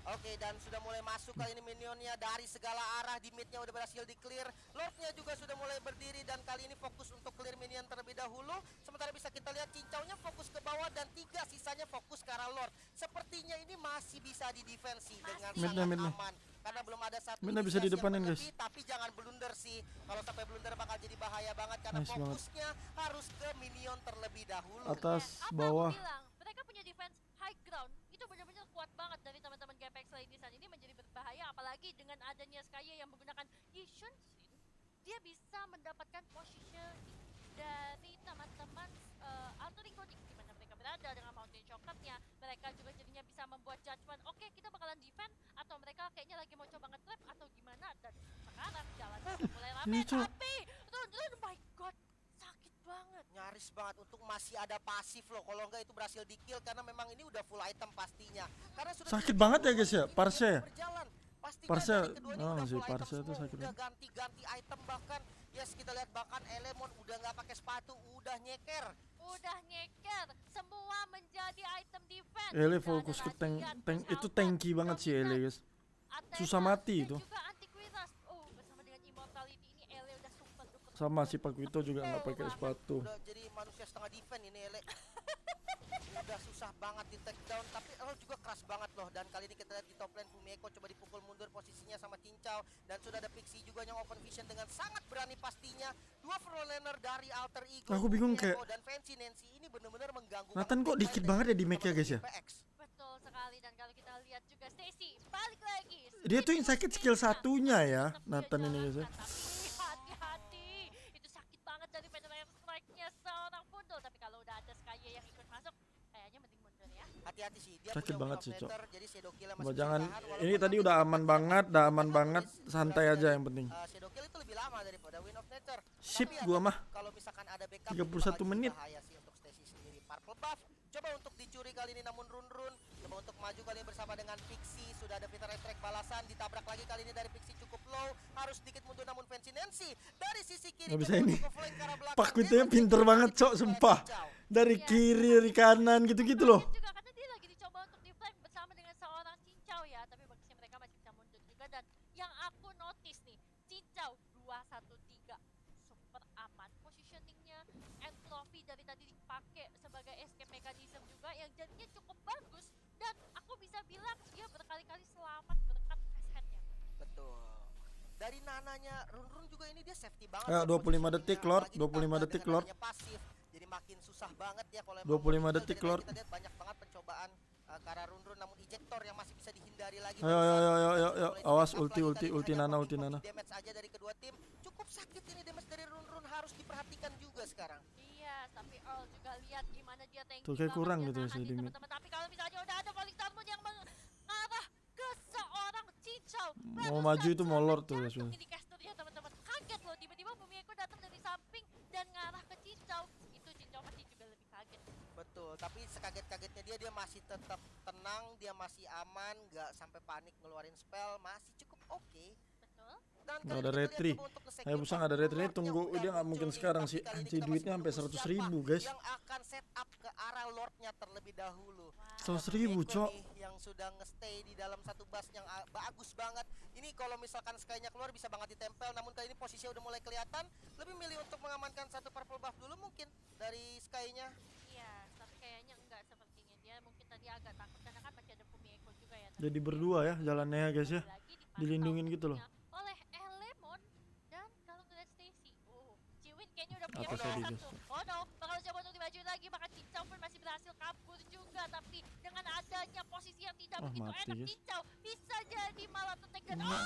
Oke, dan sudah mulai masuk kali ini minionnya dari segala arah. Di midnya udah berhasil di-clear. Lordnya juga sudah mulai berdiri dan kali ini fokus untuk clear minion terlebih dahulu. Sementara bisa kita lihat cincaunya fokus ke bawah dan 3 sisanya fokus ke arah Lord. Sepertinya ini masih bisa didefensi dengan sangat aman. Karena belum ada satu bisa di depanin, guys. Tapi jangan blunder sih. Kalau sampai blunder bakal jadi bahaya banget karena Nice fokusnya harus ke minion terlebih dahulu. Atas, Apa bawah. aku bilang, mereka punya defense high ground itu benar-benar kuat banget dari teman-teman Gapex Ladies, dan ini menjadi berbahaya apalagi dengan adanya Skye yang menggunakan Yishun Shin. Dia bisa mendapatkan positioning dari teman-teman Alter Ego di mana mereka berada dengan Mountain Shortcut-nya. Mereka juga jadinya bisa membuat judgment, oke kita bakalan defend atau mereka kayaknya lagi mau coba nge-trap atau gimana. Dan sekarang jalan sudah mulai rame, tapi Run, my god, sakit banget. Nyaris banget untuk masih ada pasif loh. Kalau enggak itu berhasil di-kill karena memang ini udah full item pastinya. Karena sudah Sakit banget ya guys ya, Parse ya. Berjalan. Pastikan Parse, dari keduanya udah masih full Parse item itu semua, sakit udah banget. ganti-ganti item bahkan. Yes, kita lihat bahkan Elemon udah nggak pakai sepatu, udah nyeker. Udah nyeker, semua menjadi item defense. Ele fokus ke tank itu tanky banget sih Ele guys. Susah mati itu. Juga antiquitas. Oh, bersama dengan immortality ini Ele udah super duper. Sama si Pakuito juga nggak pakai sepatu. Udah jadi manusia setengah defense ini Ele. Udah susah banget di take down, tapi Earl juga keras banget loh. Dan kali ini kita lihat di top lane Fumieko coba dipukul mundur posisinya sama Cincau. Dan sudah ada Pixie juga yang open vision dengan sangat berani pastinya. Dua frontlaner dari Alter Ego. Aku bingung kayak dan Fancy Nancy ini benar-benar mengganggu. Nathan kok dikit banget ya di make ya guys ya. Betul sekali, dan kalau kita lihat juga Stacy balik lagi. Dia tuh yang sakit skill satunya ya Nathan ini guys ya. Hati-hati, itu sakit banget dari penerangan strike-nya seorang Fundul. Tapi kalau udah ada Skye yang ikut masuk, kayaknya mending mundur ya. Hati-hati sih, dia Sakit punya banget Wing sih, of Cok. Nether, jadi Shadow Kill-nya Wah, masih jangan bisa tahan, ini walaupun tadi nanti udah bisa aman dapat banget, santai aja yang penting. Shadow Kill itu lebih lama daripada Wing of Nether. Sip Tapi gua ada- mah. Kalau misalkan ada backup 31 bakal menit. bahaya sih untuk Stacy sendiri. Purple buff coba untuk dicuri kali ini namun Run coba untuk maju kali ini bersama dengan Pixie. Sudah ada Peter Strike balasan, ditabrak lagi kali ini dari Pixie cukup low, harus sedikit mundur namun Fancy Nancy dari sisi kiri Nggak bisa coba ini. untuk nge-flank ke arah belakang. Pakuitonya Dia pinter masih banget, Cok, bisa sumpah. Cincau. Dari kiri, dari kanan gitu-gitu loh. Juga karena dia lagi dicoba untuk deflect bersama dengan seorang Cincau ya, tapi bagusnya mereka masih bisa mundur juga. Dan yang aku notice nih, Cincau 2-1-3 super aman positioningnya, and trophy dari tadi dipakai sebagai escape mechanism juga yang jadinya cukup bagus. Dan aku bisa bilang dia berkali-kali selamat berkat headnya. Betul. Dari nananya Run juga ini dia safety banget. Ayo, ya 25 detik, posisinya. Lord. Apalagi 25 ditambah detik, dengan Lord. adanya pasif. Jadi makin susah banget ya kalau 25 detik, Lord. Kita lihat banyak banget pencobaan ke arah Run namun ejector yang masih bisa dihindari lagi. Ayo. Awas ulti Nana. Damage aja dari kedua tim. Cukup sakit ini damage dari Run harus diperhatikan juga sekarang. Iya, tapi Earl juga lihat gimana dia tanky Tuh, kayak banget kurang dia gitu ya nahan si nih, Dimit. teman-teman. Tapi kalau misalnya udah ada Falling Stormwood yang mengarah ke seorang Cincau, Mau maju itu molor tuh ya, jatuh ini casternya, teman-teman. Kaget loh, tiba-tiba Fumieko datang dari samping dan ngarah ke Cincau. Itu Cincau pasti juga lebih kaget. Betul, tapi sekaget-kagetnya dia masih tetap tenang, dia masih aman, nggak sampai panik ngeluarin spell, masih cukup oke. Betul. Dan Nggak kali ada ini kita retri. lihat coba untuk nge-secure Hayabusa nggak ada retri, Lord tunggu, yang udah dia nggak mungkin muncul sekarang nih, sih. tapi kali ini Si kita duitnya masih sampai menunggu 100.000 siapa guys. yang akan set up ke arah Lordnya terlebih dahulu. 100.000 Eko Cok. nih yang sudah nge-stay di dalam satu bus yang bagus banget. Ini kalau misalkan Skye-nya keluar bisa banget ditempel, namun kali ini posisinya udah mulai kelihatan. Lebih milih untuk mengamankan satu purple buff dulu mungkin dari Skye-nya. Iya, tapi kayaknya enggak sepertinya. Dia mungkin tadi agak takut karena kan masih ada Fumieko juga ya. Jadi berdua ya jalannya ya guys ya. Dilindungin gitu loh. Oleh Elemon dan kalau ngeliat Stacy, Ciwin kayaknya udah punya Atas bola tadi, satu. Oh no, bakal coba untuk dimaju lagi, maka Cincau pun masih berhasil kabur juga. Tapi dengan adanya posisi yang tidak begitu mati, enak, guys. Cincau bisa jadi malah tertek dan Nah.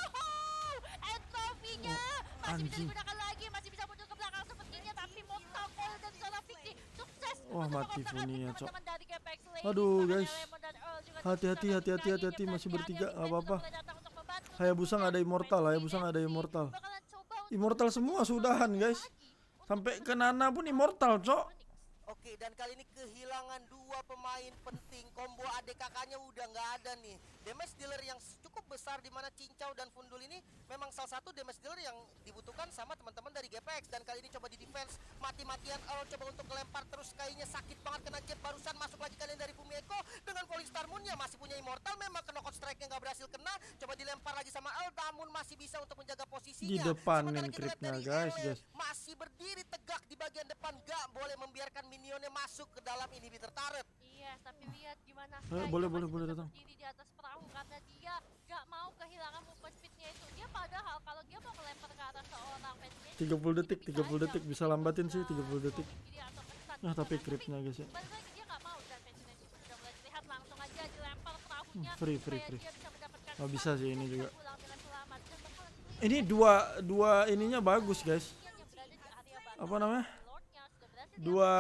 and trophy-nya masih bisa anjing. digunakan lagi, masih bisa mundur ke belakang sepertinya. Tapi Mortal Coil dan seorang Fikti sukses Wah, untuk mati mengobarkan Funia, Cok. teman-teman dari Gapex Ladies. Aduh, Bahkan guys. Elemon dan Earl juga Hati-hati, susah, hati-hati, tapi hati-hati, Kanye masih dan bertiga, Vivian nggak apa-apa. sudah mulai datang untuk membantu. Hayabusa nggak ada immortal, Hayabusa nggak ada immortal. Bakalan coba untuk Immortal semua sudahan guys. Sampai ke Nana pun immortal Cok. Oke, dan kali ini kehilangan dua pemain penting. Combo adik kakaknya udah nggak ada nih. Damage dealer yang cukup besar besar di mana Cincau dan Fundul ini memang salah satu damage dealer yang dibutuhkan sama teman-teman dari GPX. Dan kali ini coba di defense mati-matian Earl coba untuk lempar terus kayaknya sakit banget kena jet. Barusan masuk lagi kalian dari Fumieko dengan Falling Star Moon-nya masih punya Immortal, memang kena knockout strike-nya nggak berhasil kena. Coba dilempar lagi sama Earl, namun masih bisa untuk menjaga posisinya. Di depanin Sementara kita lihat creepnya dari guys, LA guys. masih berdiri tegak di bagian depan, gak boleh membiarkan minionnya masuk ke dalam inhibitor turret. Iya, tapi lihat gimana boleh tetap datang. berdiri di atas perahu karena dia gak mau kehilangan movement speednya itu. Dia padahal kalau dia mau melempar ke arah seorang fansnya 30 detik, 30 detik bisa lambatin sih 30 detik. Nah, tapi creepnya guys ya. Balik lagi dia gak mau dan fansnya sudah mulai terlihat langsung aja dilempar perahunya. Free. supaya dia bisa mendapatkan Oh, bisa sih ini juga. pulang dengan selamat. Dan bakalan Ini dua ininya bagus guys. yang berada di area bawah. Apa namanya? Lordnya sudah berhasil Dua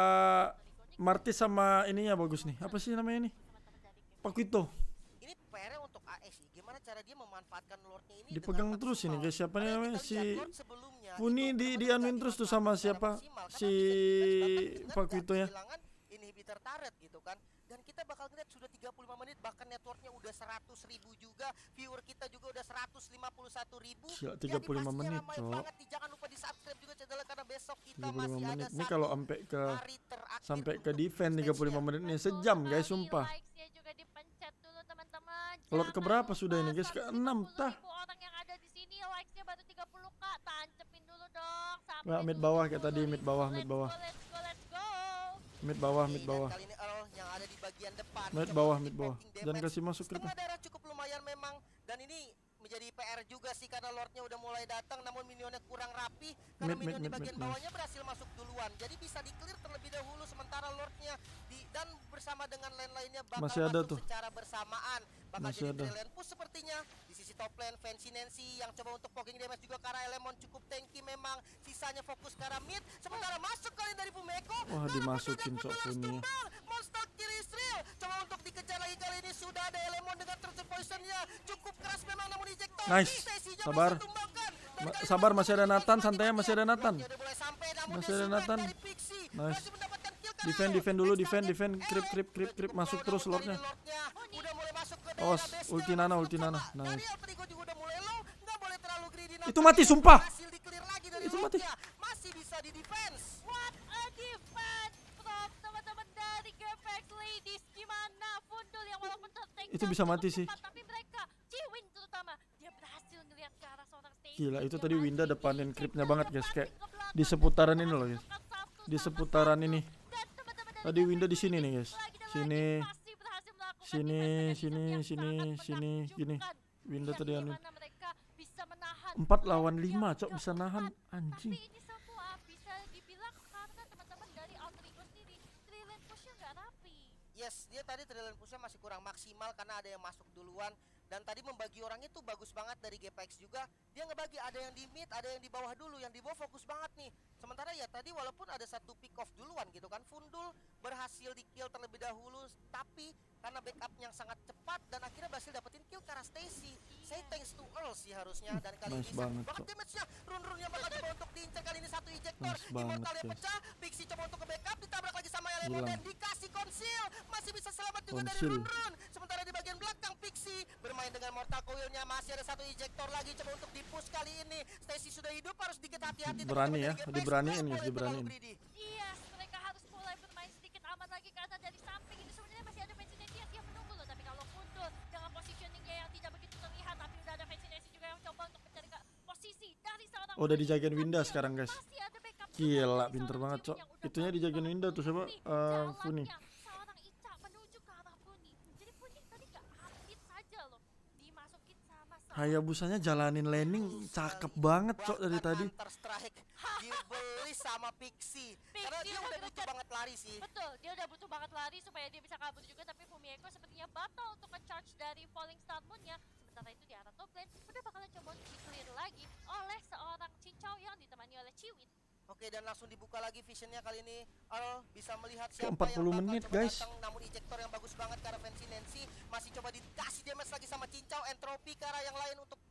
Martis sama ininya bagus nih. Apa sih namanya ini? Pakuito. Ini PR untuk AS sih, gimana cara dia memanfaatkan Lordnya ini Dipegang dengan terus ini maksimal. guys. Siapa Karena namanya? kita Si lihat Lord sebelumnya Funi itu benar-benar dianuin nggak terus tuh dimanfaatkan sama secara siapa? maksimal, karena Si bisa di-defense bahkan dengan Pakuito nggak ya. kehilangan inhibitor turret gitu kan. Dan kita bakal ngeliat sudah 35 menit bahkan networknya udah 100.000 juga, viewer kita juga udah 151.000. Gila, Jadi 35 pastinya menit, ramai Cok. banget nih. Jangan lupa di subscribe juga channel karena besok kita 35 masih ada menit. Ini satu kalau sampai ke hari terakhir sampai ke untuk defense stage 35 ya. menit nih sejam guys sumpah. Likes-nya juga dipencet dulu teman-teman. Lord Jangan keberapa lupa sudah ini guys? Ke 6 tah. 150.000 orang yang ada di sini likes-nya baru 30k. Tancepin dulu dong sampai Nggak, mid bawah kayak tadi, mid bawah, mid Let's bawah. go, let's go, let's go. Mid bawah, Oke, mid dan bawah. kali ini Earl yang ada di bagian depan Mid coba bawah, untuk mid bawah. defending Dan damage. kasih masuk Setengah creepnya. darah cukup lumayan memang, dan ini menjadi PR juga sih karena Lordnya udah mulai datang namun minionnya kurang rapi karena Mid, minion di mid, bagian nice. bawahnya berhasil masuk duluan, jadi bisa di clear terlebih dahulu sementara Lordnya dan bersama dengan lane lainnya bakal Masih ada masuk tuh. secara bersamaan, bakal Masih jadi ada. lane push sepertinya di sisi top lane. Fancy Nancy yang coba untuk poking damage juga ke arah Elemon cukup tanky memang, sisanya fokus ke arah mid sementara masuk kalian dari Fumeko. Wah, dimasukin Cok Funi ya. Monster kill Israel coba untuk dikejar lagi, kali ini sudah ada Elemon dengan Turtle Poisonnya cukup keras memang namun ejector Nice. sesinya Sabar. masih tumbangkan. Dan kali ini Sabar, masih ada Nathan, santai ya, masih ada Nathan. Lordnya udah mulai sampai, namun Masih dia ada sweat Nathan. dari Pixie. Nice. Berhasil mendapatkan kill karena Defend dulu, next defend, target creep, Ele. masuk Udah terus cukup low, Lordnya. namun kali ini Lordnya udah mulai masuk ke Awas, daerah base ulti camp. Nana, Masuk ulti sama. Nana. Dari Nice. Alterigo juga udah mulai low, nggak boleh terlalu greedy. Itu mati, sumpah. Hasil di clear lagi dari Itu mati. Lordnya. Masih bisa di defense. What a defense from teman-teman dari GPX Ladies. Gimana Fundul yang walaupun tertake Itu bisa mati sih. tapi mereka Ciwin terutama dia berhasil ngelihat ke arah seorang Stacy. Gila, itu Dia tadi Winda masih depanin di creepnya tinggal banget guys, depan, kayak ke belakang, di seputaran ini loh guys. masukkan satu Di sama seputaran satu. ini. Dan teman-teman dari Tadi Winda di GPX sini nih guys. lagi dan Sini, lagi masih berhasil melakukan sini, defense sini, yang sini, sangat sini, gini. menakjubkan. Winda Lihat tadi anu. gimana mereka bisa menahan 4 lawan yang 5, Cok, bisa keempat. nahan anjing. Tapi ini semua bisa dibilang karena teman-teman dari Alterigo sendiri trillion push-nya nggak rapi. Yes, dia tadi trillion push-nya masih kurang maksimal karena ada yang masuk duluan. Dan tadi membagi orang itu bagus banget dari GPX juga. Dia ngebagi, ada yang di mid, ada yang di bawah dulu. Yang di bawah fokus banget nih. Sementara ya tadi walaupun ada satu pick off duluan gitu kan, Fundul berhasil di kill terlebih dahulu. Tapi karena backup yang sangat cepat dan akhirnya berhasil dapetin kill ke arah Stacy. Say thanks to Earl sih harusnya. Dan kali Nice ini banget, banget Cok. damage-nya. Run yang bakal coba untuk diincar, kali ini satu ejector. Nice banget, Immortal yang guys. pecah. Pixie coba untuk ke backup, ditabrak lagi sama Elemon Hilang. dan dikasih konsil. Masih bisa selamat juga dari Konsil. Run. Sementara di bagian belakang Pixie bermain dengan Mortal Coil-nya, masih ada satu ejector lagi coba untuk di-push kali ini. Stacy sudah hidup, harus dikit hati-hati. Berani ya, teman-teman dari GPX. diberaniin Nggak guys, boleh diberaniin. terlalu greedy. Iya, mereka harus mulai bermain sedikit aman lagi karena dari samping itu sebenarnya masih ada Fancy yang menunggu loh. Tapi kalau Fundul dengan positioningnya yang tidak begitu terlihat, tapi udah ada Fancy juga yang coba untuk mencari posisi dari seorang Oh, udah dijagain Winda sekarang guys. masih ada backup juga Gila, dari pinter seorang banget Jimin Cok. yang udah Itunya bagus dijagain banget Winda tuh siapa? menutupi Funi. jalannya seorang Ica menuju ke arah Funi. Jadi Funi tadi gak update saja loh, dimasukin sama Hayabusanya jalanin landing cakep banget Cok dari Bahkan tadi. Hunter Strike dibeli sama Pixie. Karena dia udah butuh banget lari sih. Betul, dia udah butuh banget lari supaya dia bisa kabur juga, tapi Fumieko sepertinya batal untuk nge-charge dari Falling Star Moon-nya. Sementara itu di arah top lane udah bakalan coba untuk di-clear lagi oleh seorang Cincau yang ditemani oleh Ciwin. Oke, dan langsung dibuka lagi visionnya kali ini. Earl bisa melihat Ke siapa 40 yang bakal menit, coba guys. datang. Namun ejector yang bagus banget ke arah Fancy Nancy. Masih coba dikasih damage lagi sama Cincau. Entropy ke arah yang lain untuk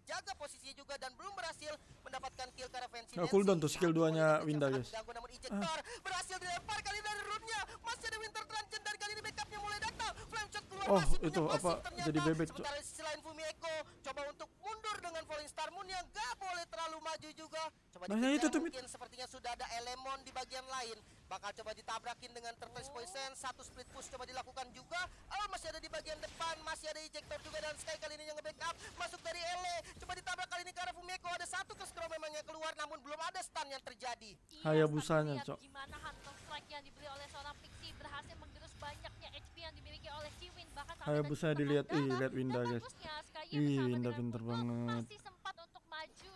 menjaga posisinya juga dan belum berhasil mendapatkan kill karena Fancy Nggak cooldown tuh skill 2-nya Winda, guys. Namun ejector berhasil dilempar kali dari roomnya. Masih ada Winter Truncheon dan kali ini backupnya mulai datang. Flame shot keluar, Oh, masih itu punya apa, pasif ternyata. jadi bebek, Cok. Sementara selain Fumieko coba untuk mundur dengan Falling Star Moon yang gak boleh terlalu maju juga. Coba Nah, dikejar, itu tuh, mungkin sepertinya sudah ada Elemon di bagian lain. Bakal coba ditabrakin dengan Turtles Poison. Satu split push coba dilakukan juga. Masih ada di bagian depan, masih ada ejector juga dan Sky kali ini yang nge-backup. Masuk dari Ele, coba ditabrak kali ini ke arah Fumieko. Ada satu Keskro memangnya keluar namun belum ada stun yang terjadi. Hayabusanya, lihat Cok. Gimana Hunter Strike yang dibeli oleh seorang Pixie berhasil menggerus banyaknya HP yang dimiliki oleh Chiwin. Bahkan sampai Hayabusanya tadi dilihat, setengah lihat dalam. Winda, Dan guys. bagusnya Sky Ih, bersama Winda dengan pinter Google banget. masih sempat untuk maju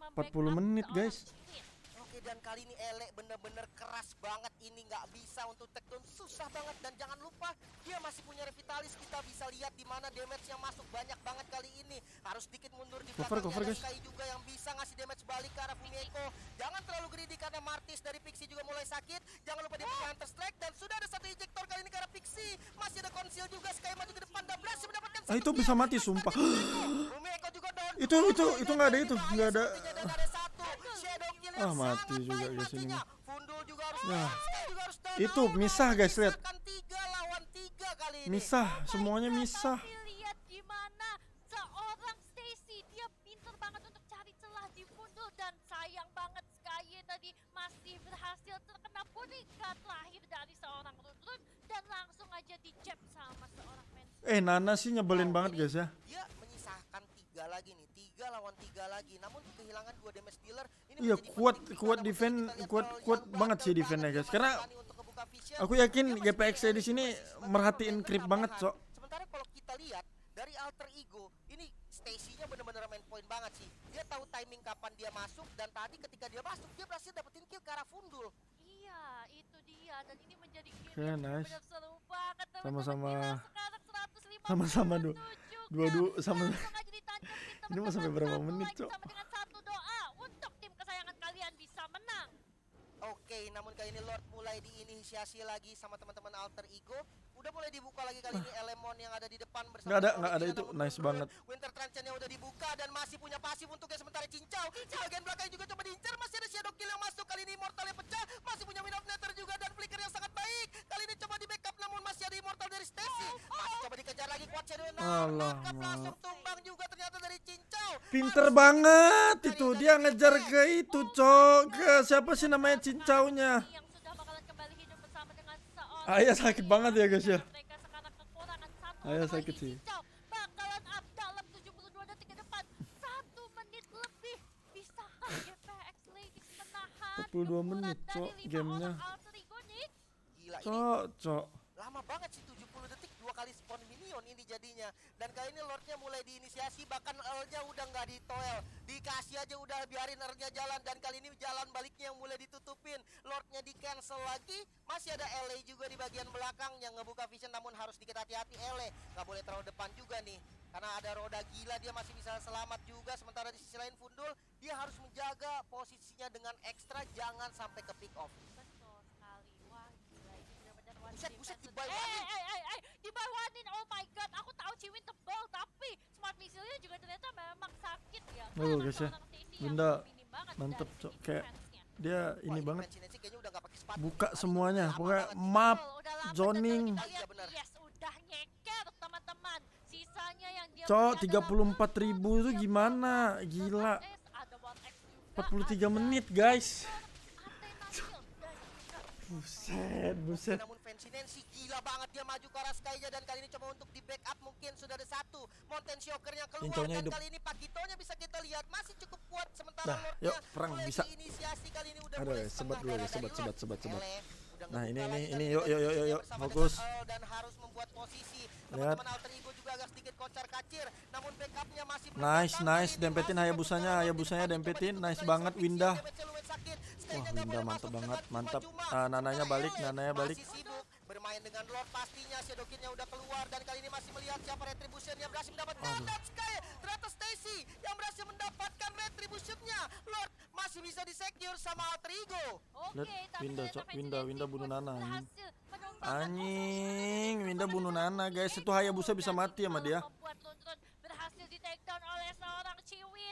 40 menit, guys. Oke, dan kali ini Ele bener-bener keras banget ini, nggak bisa untuk takedown, susah banget. Dan jangan lupa dia masih punya Revitalis, kita bisa lihat di mana damage yang masuk banyak banget kali ini. Harus sedikit mundur di Cover, belakangnya. guys. Ada Sky juga yang bisa ngasih damage balik ke arah Fumieko. Jangan terlalu greedy karena Martis dari Pixie juga mulai sakit. Jangan lupa dia punya Hunter Strike dan sudah ada satu ejector kali ini ke arah Pixie. Masih ada Conceal juga, Sky maju ke depan dan berhasil mendapatkan satu Itu kill. bisa mati, sumpah. Fumieko juga down. Itu nggak ada itu, nggak ada. Dan ada satu Shadow Kill yang Mati sangat juga, baik guys, ini. pastinya. Fundul juga harus Nah, down, Sky juga harus down. itu misah, guys, lihat. Misalkan 3 lawan 3 kali ini. Misah, semuanya misah. Tapi lihat gimana seorang Stacy, dia pinter banget untuk cari celah di Fundul dan sayang banget Sky tadi masih berhasil terkena bodyguard terakhir dari seorang Run dan langsung aja dijab sama seorang fans. Nana sih nyebelin banget, guys ya. Dia menyisakan 3 lagi nih, 3 lawan 3 lagi. Namun kehilangan 2 damage dealer. Ini Iya, menjadi kuat penting kuat karena defend, kita lihat kuat kalau kuat yang banget sih bandel defendnya, banget guys. dia Karena masih berani untuk ngebuka vision. aku yakin Dia masih GPX di sini posisi merhatiin memang creep tambahan. banget, Cok. Sementara kalau kita lihat dari Alter Ego, ini Stacy-nya bener-bener main point banget sih. Dia tahu timing kapan dia masuk dan tadi ketika dia masuk dia berhasil dapetin kill ke arah Fundul. Iya, itu dia dan ini menjadi game Oke, yang nice. benar-benar seru banget. Sama-sama. Teman-teman, gila, sekarang 150 Sama-sama, dua-dua sama. Langsung aja ditancapin, Ini mau sampai teman-teman. berapa Satu menit, lagi Cok? sama dengan satu doa untuk tim kesayangan kalian bisa menang. Oke, namun kali ini Lord mulai diinisiasi lagi sama teman-teman Alter Ego. Udah mulai dibuka lagi kali ini Elemon yang ada di depan bersama. Nggak ada itu, nice banget. Winter Truncheon yang udah dibuka dan masih punya pasif untuknya sementara Cincau. Di bagian belakang juga coba diincar, masih ada Shadow Kill yang masuk kali ini, Immortal yang pecah, masih punya Wind of Nether juga dan flicker yang sangat baik. Kali ini coba di backup namun masih ada Immortal dari Stacy. Masih coba dikejar lagi kuat Shadow. Nangkap langsung tumbang juga ternyata dari Cincau. Pinter banget itu, dia ngejar ke itu, Cok. Ke siapa sih namanya Cincaunya? Yang sudah bakalan kembali hidup bersama dengan seorang Ayah sakit banget ya, guys ya. mereka sekarang kekurangan satu Ayah orang sakit lagi. sih. Cincau bakalan up dalam 72 detik ke depan. 1 menit lebih bisa GPX Ladies menahan 42 menit, gempuran Cok, dari 5 gamenya. orang Alter Ego nih. Gila ini. Cok. Lama banget sih 70 detik 2 kali spawn minion ini jadinya. Dan kali ini Lordnya mulai diinisiasi, bahkan Earl-nya udah nggak ditoel, dikasih aja udah biarin Earl-nya jalan. Dan kali ini jalan baliknya yang mulai ditutupin, Lordnya di cancel lagi. Masih ada LA juga di bagian belakang yang ngebuka vision, namun harus dikit hati-hati. LA nggak boleh terlalu depan juga nih karena ada roda gila, dia masih bisa selamat juga. Sementara di sisi lain Fundul, dia harus menjaga posisinya dengan ekstra, jangan sampai ke pick off. Betul sekali. Wah, gila ini benar-benar one Buset, defense buset, untuk- dibawain. dibawain. Oh my god, aku tahu Ciwin tebal tapi smart missile-nya juga ternyata memang sakit ya. Oh, guys ya. Bunda mantep, Cok. Kayak dia ini Wah, banget. Fancy kayaknya udah nggak pakai sepatu. Buka Tadi semuanya, lama pokoknya banget sih. map, zoning. zoning. Iya, benar. Yes, udah nyeker teman-teman. Sisanya yang dia Cok, punya adalah 34.000 itu gimana? Gila. ada 1X juga, 43 ada menit, guys. Athena Shield dan juga Buset, buset. Namun Fancy Nancy gila banget, dia maju ke arah Sky-nya dan kali ini coba untuk di backup, mungkin sudah ada satu Mountain Shocker-nya keluar. Cincaunya Dan hidup. kali ini Pakitonya bisa kita lihat masih cukup kuat, sementara Dah, Lordnya yuk, perang, mulai bisa. diinisiasi kali ini udah Aduh, mulai sebat setengah dulu ya, darah sebat, dari sebat, Lord. sebat, sebat. Ele udah Nah, ngebuka ini, lagi dan yuk, juga yuk, bersama fokus. dengan Earl dan harus membuat posisi. Lihat. Teman-teman Alter Ego juga agak sedikit kocar kacir, namun backupnya masih belum Nice, datang. nice. Kali ini Dempetin masih Hayabusanya, berjalan, Hayabusanya coba dempetin. ditutup Nice kali banget, Sophie, Winda. damage-nya lumayan sakit. Wah, Sky-nya nggak Winda boleh mantep masuk banget, dengan mantap. cuma. Nananya Sementara balik, Ele Nananya balik. masih sibuk bermain dengan Lord, pastinya Shadowkin-nya udah keluar dan kali ini masih melihat siapa Retribution yang berhasil mendapatkan. Dan Sky ternyata Stacy yang berhasil mendapatkan Retribution-nya. Lord masih bisa di-secure sama Alter Ego. Oke, Lihat, tapi Winda, ternyata Cok. Fancy Winda, Nancy Winda bunuh pun Nana, anjing. berhasil menumbangkan Anjing, Winda bunuh Nana, guys. Itu Hayabusa bisa mati sama dia. Membuat Lundrun berhasil di take down oleh seorang Ciwin.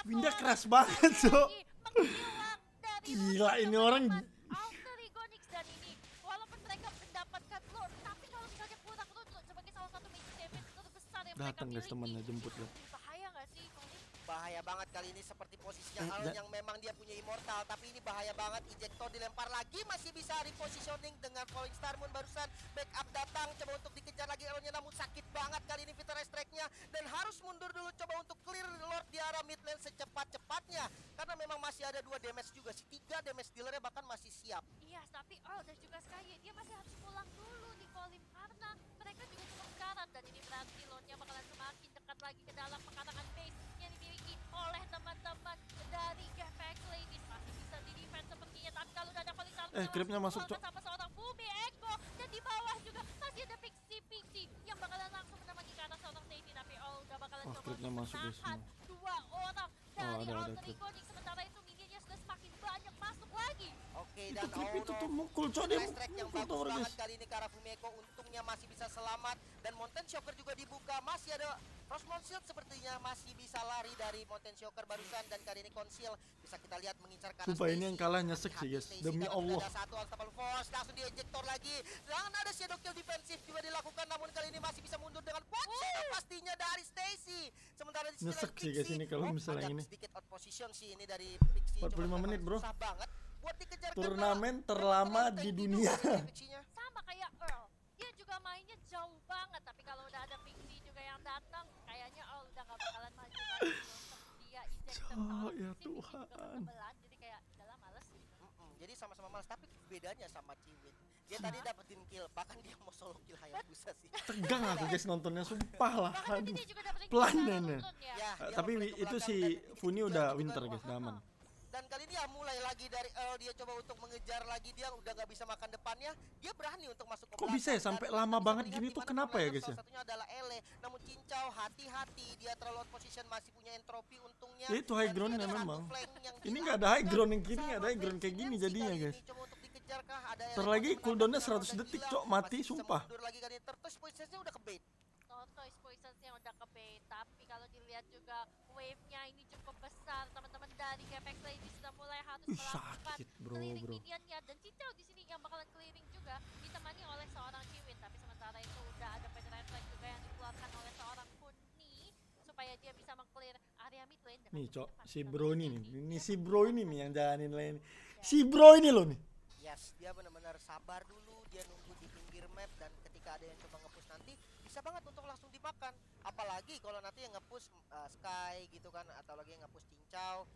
Winda keras banget, Cok. Menghilang dari Gila, ini orang. Alter Ego Nyx. Dan ini walaupun mereka mendapatkan Lord, tapi kalau misalnya kurang Lord sebagai salah satu major damage terbesar yang mereka Datang guys miliki, temennya jemput ya. bahaya nggak sih Colin? Bahaya banget kali ini seperti posisinya Al yang memang dia punya immortal, tapi ini bahaya banget. Ejector dilempar lagi, masih bisa repositioning dengan Falling Star Moon barusan backup datang coba untuk dikejar lagi Elonnya, namun sakit banget kali ini Vitara Strike-nya dan harus mundur dulu coba untuk clear Lord di arah mid lane secepat-cepatnya karena memang masih ada 2 damage juga sih, 3 damage dealernya bahkan masih siap. Iya, tapi dan juga Sky dia masih harus pulang dulu di Colin karena mereka juga cuma sekarat dan ini berarti Lordnya bakalan semakin dekat lagi ke dalam pekarangan base yang dimiliki oleh teman-teman dari Gapex Ladies. Masih bisa di defense sepertinya, tapi kalau udah ada Falling Star Creepnya masuk, Cok. sama seorang Bumi Eko dan di bawah juga masih ada Pixie yang bakalan langsung menemani ke arah seorang Stacy, tapi udah bakalan coba creepnya untuk masuk, guys, menahan semua. 2 orang dari ada Alter creep. Ego Nyx. Sementara itu minionnya sudah semakin banyak masuk lagi. Oke, Itu dan creep itu no. tuh mukul, Cok. Dia Strike yang mukul bagus tower, banget guys. kali ini ke arah Fumiko, untungnya masih bisa selamat dan Mountain Shocker juga dibuka, masih ada Frostmourne Shield sepertinya masih bisa lari dari Mountain Shocker barusan dan kali ini Conceal bisa kita lihat mengincar ke arah Sumpah ini yang Stacy. kalah nyesek sih, guys. Stacy Demi dalam Allah. Ada satu Unstoppable Force, langsung diejector lagi dan ada Shadow Kill defensif juga dilakukan, namun kali ini masih bisa mundur dengan Watcher pastinya dari Stacy. Sementara di sisi Nyesek lain sih, guys, ini kalau misalnya agak ini. sedikit out position sih ini dari Pixie. 45 Cuman menit, memang bro. susah banget buat dikejar Turnamen karena terlama memang di tank dunia. juga sih Pixie-nya. Sama kayak Earl, dia juga mainnya jauh banget, tapi kalau udah ada Pixie juga yang datang, kayaknya Earl udah gak bakalan maju lagi untuk dia ejector. Cok, ya Pixie juga Tuhan. ketebelan, jadi kayak udahlah males gitu. Jadi sama-sama malas, tapi bedanya sama Ciwin. Dia tadi dapetin kill, bahkan dia mau solo kill Hayabusa sih. Tegang aku, guys, nontonnya. Sumpah lah. Bahkan Aduh. dia juga dapetin Pelan kill secara mainnya. turun ya. Ya, dia Tapi memulai ke itu belakang si dan Funi dikejar udah juga. winter, guys. Udah aman. Dan kali ini ya mulai lagi dari Earl, dia coba untuk mengejar lagi, dia udah gak bisa makan depannya, dia berani untuk masuk ke Kok belakang. bisa ya sampai Dan lama bisa banget melihat gini di tuh, mana kenapa ya, pemain guys, ya? salah satunya adalah Ele, namun Cincau hati-hati, dia terlalu out position, masih punya entropi untungnya. Ya itu high Dan groundnya ada satu memang. flank yang Ini gila. nggak ada high ground yang Dan kiri, nggak ada high ground kayak gini Nancy jadinya, kali guys. ini coba untuk dikejar kah? Ada Ele Ntar lagi yang cooldownnya menang, 100 udah detik, gila. Cok, mati, Masih bisa sumpah. mundur lagi kali ini. Terus posisinya udah ke bait. Tortoise Poisons yang udah ke bait, tapi kalau dilihat juga wave-nya ini cukup besar. Teman-teman dari Gapex Lady sudah mulai harus Ih, melakukan sakit, bro, clearing bro. minionnya, dan Cincau di sini yang bakalan clearing juga ditemani oleh seorang Ciwin. Tapi sementara itu udah ada Penetrate Flag juga yang dikeluarkan oleh seorang Funi supaya dia bisa meng-clear area mid lane. Dan Nih, langsung Cok, ke depan si sama bro ini Stacy. nih. Ini si bro ini nih yang jalanin lane. Si bro ini loh nih. Yes, dia benar-benar sabar dulu, dia nunggu di pinggir map dan ketika ada yang coba nge-push nanti bisa banget untuk langsung dimakan. Apalagi kalau nanti yang nge-push Sky gitu kan, atau lagi yang nge-push Cincau.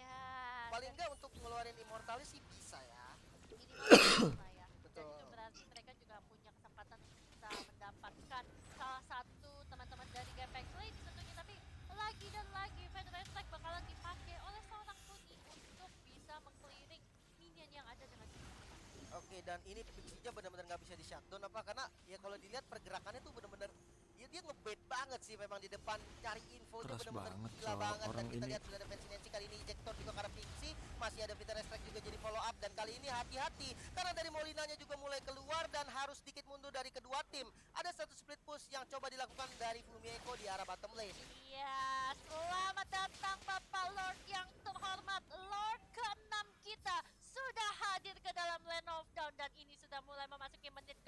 Ya, Paling enggak untuk ngeluarin Immortalis sih bisa ya. ini masalah ya. Dan Betul. itu berarti mereka juga punya kesempatan untuk bisa mendapatkan salah satu teman-teman dari Gapex Lady tentunya. Tapi lagi dan lagi Penetrate Flag bakalan dipakai oleh seorang Funi untuk bisa meng-clearing minion yang ada dengan Oke, dan ini Pixie-nya benar-benar nggak bisa di shutdown apa karena ya kalau dilihat pergerakannya tuh benar-benar ya dia ngebait banget sih memang di depan cari info dia Keras benar-benar banget, gila Cok. banget dan Orang kita ini. lihat sudah ada Fancy kali ini ejector juga karena Pixie masih ada Peter Strike juga jadi follow up dan kali ini hati-hati karena dari Molinanya juga mulai keluar dan harus sedikit mundur dari kedua tim. Ada satu split push yang coba dilakukan dari Fumieko di arah bottom lane. Iya, selamat datang Bapak Lord yang terhormat. Lord ke-6 kita sudah hadir ke dalam Lane of Dawn dan ini sudah mulai memasuki menit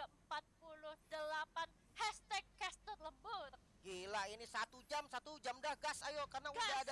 ke-48. Hashtag caster lembur. Gila ini 1 jam dah gas ayo karena udah ada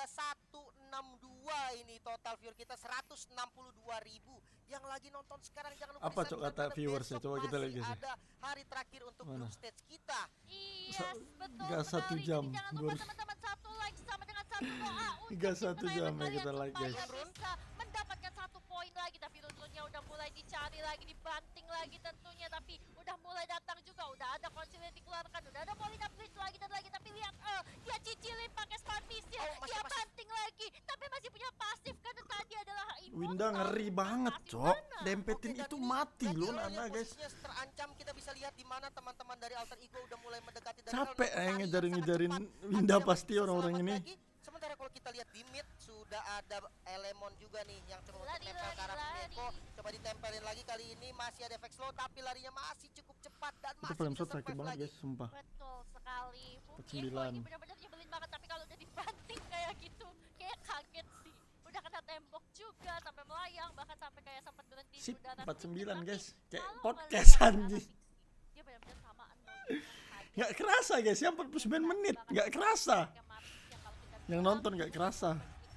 162 ini total viewer kita 162.000 yang lagi nonton sekarang jangan lupa Apa, di-subscribe Cok, kata karena viewersnya? besok Coba kita lihat, masih guys, ya. ada hari terakhir untuk Mana? group stage kita. Iya, betul Nggak sekali. 1 jam, Jadi jangan lupa baru- teman-teman satu like sama dengan satu doa untuk Nggak 1 tim jam ya kalian kita like, supaya guys. bisa mendapatkan 1 poin lagi. Tapi run-runnya udah mulai dicari lagi, dibanting lagi tentunya. Tapi udah mulai datang juga, udah ada Conceal yang dikeluarkan, udah ada Molina Blitz lagi dan lagi. Tapi lihat dia cicilin pakai Smart Missile, Oh, masih dia pasif. banting lagi. Tapi masih punya pasif karena tadi adalah Winda Immortal. ngeri banget, Pasif Cok. mana? Dempetin Oke, dan itu ini mati berarti loh, kalau Nana, lihat guys. posisinya terancam kita bisa lihat di mana teman-teman dari Alter Ego udah mulai mendekati dari Capek Earl. Lari yang ngejarin sangat Winda cepat. pasti Ada orang-orang yang ini. lagi. Sementara kalau kita lihat di mid sudah ada Elemon juga nih yang coba untuk Lari, nempel ke arah lari, Fumiko. lari. Coba ditempelin lagi kali ini masih ada efek slow tapi larinya masih cukup cepat dan Itu masih flame bisa shot sakit survive banget, lagi. guys, sumpah. Betul sekali. 49. Ini benar-benar nyebelin banget, tapi kalau udah dibanting kayak gitu, kayak kaget 49 guys. Kayak Kalau podcast ngelihat anjing. Pixie, dia benar-benar sama annoying saja. Nggak kerasa guys ya 49 menit. Nggak kerasa. Yang nonton nggak kerasa.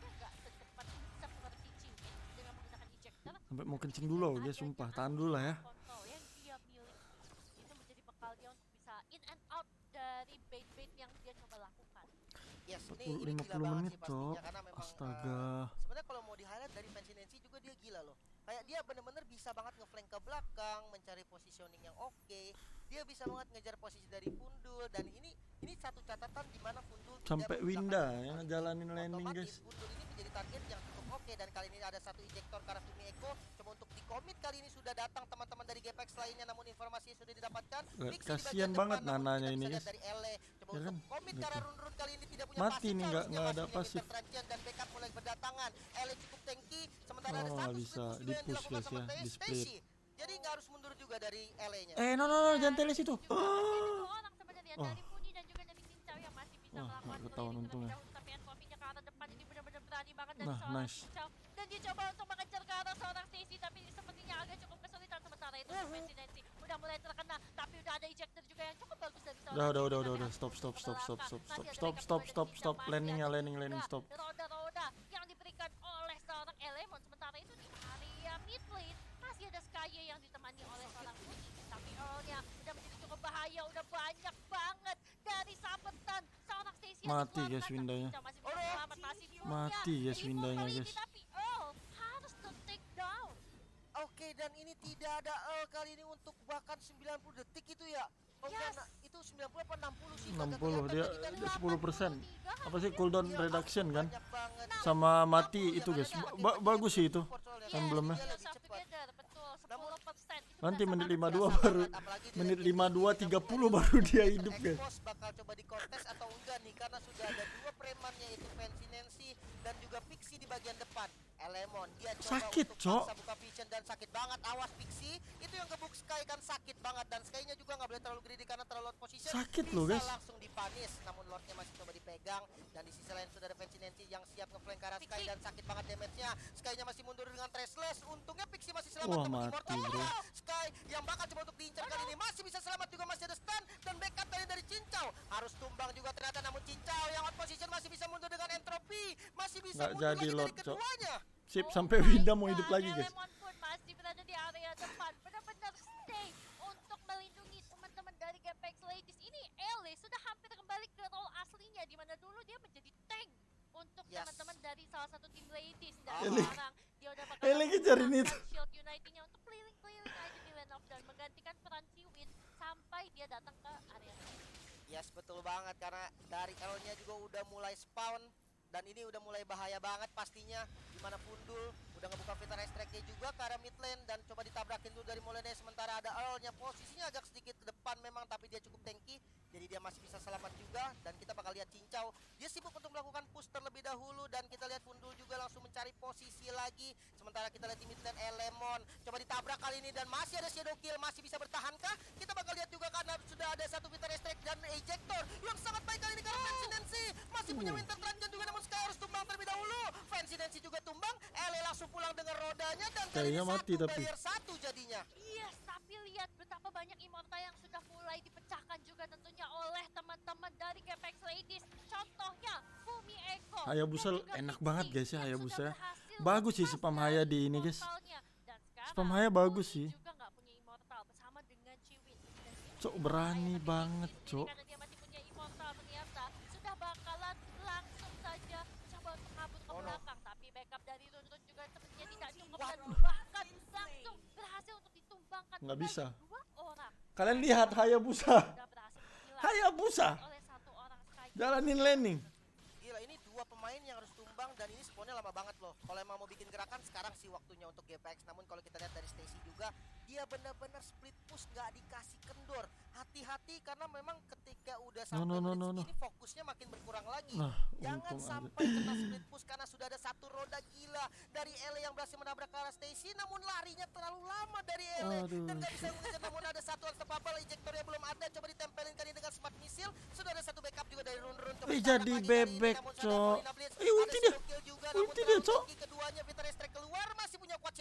Sampai mau kencing dulu guys, sumpah. Tahan dulu lah ya. Yang dia miliki itu menjadi bekal dia untuk bisa in and out dari bait-bait yang dia coba lakukan. Yes, 50 ini gila banget menit, sih pastinya, Cok. karena memang, Astaga. sebenarnya kalau mau di highlight dari Fancy juga dia gila loh. Kayak dia bener-bener bisa banget ngeflank ke belakang, mencari positioning yang oke. Dia bisa banget ngejar posisi dari Fundul, dan ini satu catatan di mana Fundul Sampai tidak Winda menggunakan yang Fundul. ngejalanin landing Otomatis guys. Fundul ini menjadi target yang cukup oke, dan kali ini ada satu injektor ke arah Fumi Eko. Coba untuk di commit kali ini sudah datang teman-teman dari GPX lainnya, namun informasinya sudah didapatkan. Pixie di Kasian bagian banget depan, namun Nananya kita ini bisa lihat guys. dari Ele. Coba Ya untuk kan? commit Gitu. karena run kali ini tidak punya Mati pasif, nih, harusnya nggak ada masuknya pasif. Mr. Transian dan backup mulai berdatangan. Ele cukup tanky, sementara ada Oh, satu bisa split push juga yang di-push, dilakukan guys, sama ya, di split. Stacy. Jadi nggak harus mundur juga dari Ele-nya. No, jangan teles itu. Juga masih ada dua orang sebenarnya Oh. dari Puni dan juga dari Cincau yang masih bisa Wah, melakukan nggak ketahuan clearing untungnya. terlebih dahulu, tapi Enfopinya ke arah depan ini benar-benar berani banget dari Nah, seorang nice. Cincau, dan dia coba untuk mengejar ke arah seorang Stacy, tapi sepertinya agak cukup kesulitan. Sementara itu Fancy udah mulai terkena, tapi udah ada ejector juga yang cukup bagus dari seorang Udah, Stacy, udah. tapi Stop. masih ada backup Stop. juga dari Cincau, Landing masih ada landing, juga stop. roda-roda yang diberikan oleh seorang Elemon. Sementara itu di area mid lane masih ada Skye yang ditemani oleh seorang Puni, tapi Earl-nya udah menjadi cukup bahaya, udah banyak banget dari sabetan seorang Stacy yang Mati, dikeluarkan. guys, Tapi Windanya. Cincau masih bisa selamat, masih punya Mati, guys, Ibu Windanya, kali ini, guys. tapi Earl harus to take down. Oke, dan ini tidak ada kali ini untuk bahkan 90 detik itu ya. Oke, Yes. nah, itu 90 apa 60 sih? 60 dia 10%. 83 Apa sih cooldown Iya, reduction kan? banyak banget. Sama mati itu guys. Bagus sih itu. Yes, Emblemnya. dia Lebih shot cepat. together, betul, 10%. Itu Nanti berasa menit banget 52 berasa baru banget. Apalagi di menit lane 52 ini, 30 baru dia hidup guys. Expose bakal coba dikontes atau enggak nih, karena sudah ada dua premannya, yaitu Fancy Nancy dan juga Pixie di bagian depan. Elemon dia coba Sakit, untuk Cok. paksa buka vision dan sakit banget. Awas Pixie, itu yang gebuk Sky kan sakit banget, dan Sky-nya juga nggak boleh terlalu greedy karena terlalu out position. Sakit Bisa loh, guys. langsung dipanis, namun Lordnya masih coba dipegang, dan di sisi lain sudah ada Fancy Nancy yang siap ngeflank ke arah Sky, dan sakit banget damage-nya. Sky-nya masih mundur dengan Traceless. Untungnya Pixie masih selamat, Wah, namun mati, Immortal bro. Sky yang bakal coba untuk diincar kali ini masih bisa selamat juga, masih ada stun dan backup dari Cincau. Harus tumbang juga ternyata, namun Cincau yang out position masih bisa mundur dengan Entropy, masih bisa Nggak mundur jadi, lagi Lord, dari Cok. keduanya. Sip Oh sampai my Winda mau hidup God, lagi guys. Elemon pun masih berada di area depan, benar-benar stay untuk melindungi teman-teman dari GPX Ladies. Ini Ele sudah hampir kembali ke role aslinya, di mana dulu dia menjadi tank untuk Yes. teman-teman dari salah satu tim Ladies. Dan Ele- sekarang dia udah bakal Ele ngejarin menggunakan itu. Shield Unite-nya untuk keliling-keliling aja di lane of dan menggantikan peran Siwin sampai dia datang ke area depan. Yes, betul banget, karena dari L-nya juga udah mulai spawn, dan ini udah mulai bahaya banget pastinya, dimana Fundul udah ngebuka Vital Strike-nya juga ke arah mid lane, dan coba ditabrakin dulu dari Molene. Sementara ada Earl-nya posisinya agak sedikit ke depan memang, tapi dia cukup tanky, jadi dia masih bisa selamat juga. Dan kita bakal lihat Cincau, dia sibuk untuk melakukan push terlebih dahulu, dan kita lihat Fundul juga langsung mencari posisi lagi. Sementara kita lihat di mid lane Elemon coba ditabrak kali ini, dan masih ada Shadow Kill, masih bisa bertahankah? Kita bakal lihat juga karena sudah ada satu Vital Strike dan ejector yang sangat baik kali ini karena Fancy Nancy masih punya Winter Transition juga, namun Sky harus tumbang terlebih dahulu. Fancy Nancy juga tumbang, Ele langsung pulang dengan rodanya, dan kali ini Kayaknya mati satu tapi. barrier satu jadinya. Yes, tapi lihat betapa banyak Immortal yang sudah mulai dipecahkan juga tentunya oleh teman-teman dari GPX Ladies. Contohnya Fumi Eko. Hayabusa dan juga enak Pixie banget guys ya, yang Hayabusa sudah ya. berhasil Bagus sih lepas spam dari Haya di ini guys. Immortalnya. Dan sekarang Spam Haya bagus Fumi sih. juga nggak punya Immortal bersama dengan Ciwin. Dan ini Cok, berbahaya, berani tapi banget, Pixie Cok. sendiri karena dia masih punya Immortal ternyata sudah bakalan langsung saja coba untuk kabur ke Oh, no. belakang. Tapi backup dari Run juga sepertinya tidak cukup, dan Waduh. bahkan langsung berhasil untuk ditumbangkan Nggak oleh bisa. dua orang. Kalian lihat Hayabusa. Sudah berhasil hilang Hayabusa oleh satu orang Sky. jalanin landing. Gila, ini dua pemain yang harus tumbang, dan ini spawnnya lama banget loh. Kalau emang mau bikin gerakan, sekarang sih waktunya untuk GPX. Namun kalau kita lihat dari Stacy juga, dia benar-benar split push, nggak dikasih kendor. Hati-hati, karena memang ketika udah sampai no, menit no. segini, fokusnya makin berkurang lagi. Nah, Jangan untung aja. sampai kena split push, karena sudah ada satu roda gila dari Ele yang berhasil menabrak ke arah Stacy, namun larinya terlalu lama dari Ele, Aduh, dan gak bisa mengejar. Namun ada satu unstoppable, ejectornya belum ada, coba ditempelin kali dengan smart missile. Sudah ada satu backup juga dari Run. Coba Ih, ditabrak jadi lagi kali ini, bebek, namun Cok. Molina Blitz. Ih, ulti Ada dia. Shadow Kill juga, Ulti namun dia, terlalu Cok. tinggi keduanya. Vital Strike keluar, masih punya kuat Shadow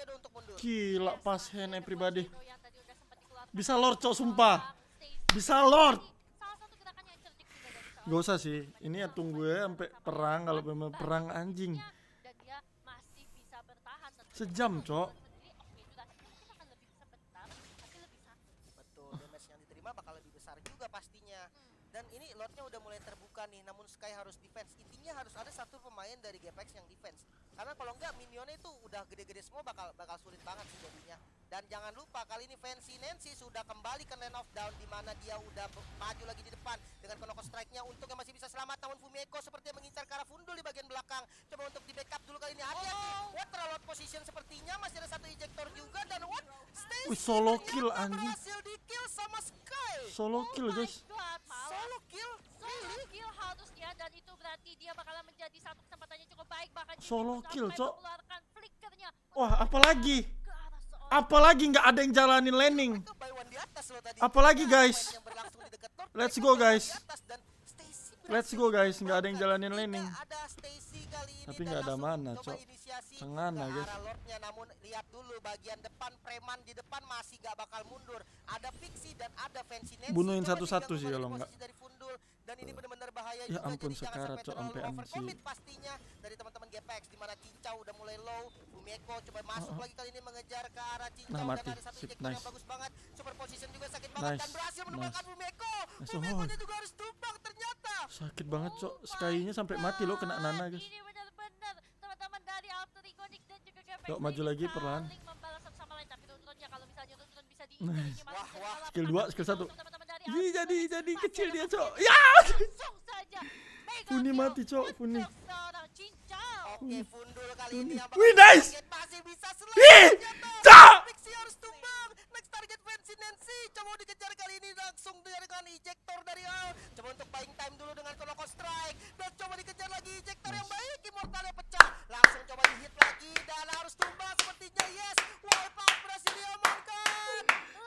Shadow untuk mundur. Gila pas hand everybody. Yang tadi udah sempat dikeluarkan. Bisa Lord cok sumpah. Stacy. Bisa Lord. Salah satu gerakan yang cerdik juga dari seorang Gak usah sih. Ini ya tunggu ya sampai perang, kalau memang perang anjing. dan dia masih bisa bertahan. Sejam, Cok. Sendiri, oke, durasinya mungkin akan lebih bisa bentar, tapi lebih sakit. Betul, damage yang diterima bakal lebih besar juga pastinya. Dan ini lotnya udah mulai terbuka nih, namun Sky harus defense. Intinya harus ada satu pemain dari GPX yang defense. Karena kalau enggak minionnya itu udah gede-gede semua bakal sulit banget sih jadinya. Dan jangan lupa kali ini Fancy Nancy sudah kembali ke lane of down di mana dia udah maju lagi di depan dengan Konoko strike-nya. Untungnya masih bisa selamat, namun Fumieko sepertinya mengincar ke arah Fundul di bagian belakang. Coba untuk di backup dulu kali ini. Hati-hati. What terlalu out position sepertinya, masih ada satu ejector juga dan what? Stacy Wih, solo ternyata kill, anjing. berhasil di kill sama Sky. Solo kill guys. God, malah Solo kill. solo kill harusnya, dan itu berarti dia bakalan menjadi satu kesempatan yang cukup baik, bahkan dia Solo bisa kill, sampai Cok. mengeluarkan flickernya Wah, apalagi? ke arah seorang Apalagi nggak ada yang jalanin landing. Mereka by one di atas loh tadi. Apalagi, Nah, guys. fight yang berlangsung di dekat Lord, Let's mereka go, by one guys. di atas dan Stacy Let's berhasil go guys, nggak ada yang menyelamatkan. jalanin landing. Tidak ada Stacy kali ini Tapi dan nggak ada langsung mana, coba Cok. inisiasi Tengana, ke guys. arah Lordnya, namun lihat dulu bagian depan preman di depan masih gak bakal mundur. Ada Pixie dan ada Fancy Nancy. Bunuhin Coba satu-satu diganggu sih kembali kalau nggak. posisi dari Fundul, dan ini benar-benar bahaya Ya juga. ampun, Jadi jangan sekarat, sampai Cok, terlalu sampai overcommit ansi. pastinya dari teman-teman GPX, di mana Cincau udah mulai low. Fumieko coba masuk lagi kali ini mengejar ke arah Cincau, Nah, dan mati. ada satu Sip, ejector yang nice. bagus banget. Super position juga sakit banget Nice, dan berhasil menemukan nice. Fumieko. Nice, Fumieko-nya oh. juga harus tumbang ternyata. Sakit banget cok. Sky-nya sampai mati loh kena Nana guys. Ini benar-benar teman-teman dari Alter Iconic dan juga GPX Yuk, maju ini lagi perlahan. saling membalas satu sama lain, tapi Rutronnya kalau misalnya Rutron bisa Nice. diinjak ini malah Wah, bisa wah. kalah Skill menang. 2, skill 1. Langsung teman-teman dari Ih, Alter jadi Iconic kecil masih dia ada cok. masih Ya. langsung saja mega Funi kill mati, Cok, Funi. untuk seorang Cincau. Oke, Fundul kali Funi. ini yang Wih, bakal nice. target masih bisa Ih, selamat ternyata. Cok. Pixie harus tumbang. Next target Fancy Nancy. Coba dikejar kali ini langsung dengan ejector dari Al. Coba untuk buying time dulu dengan Konoko strike. Dan coba dikejar lagi ejector yang baik. Immortalnya pecah. Langsung coba di hit lagi dan harus tumbang sepertinya. Yes, wipe out berhasil diamankan.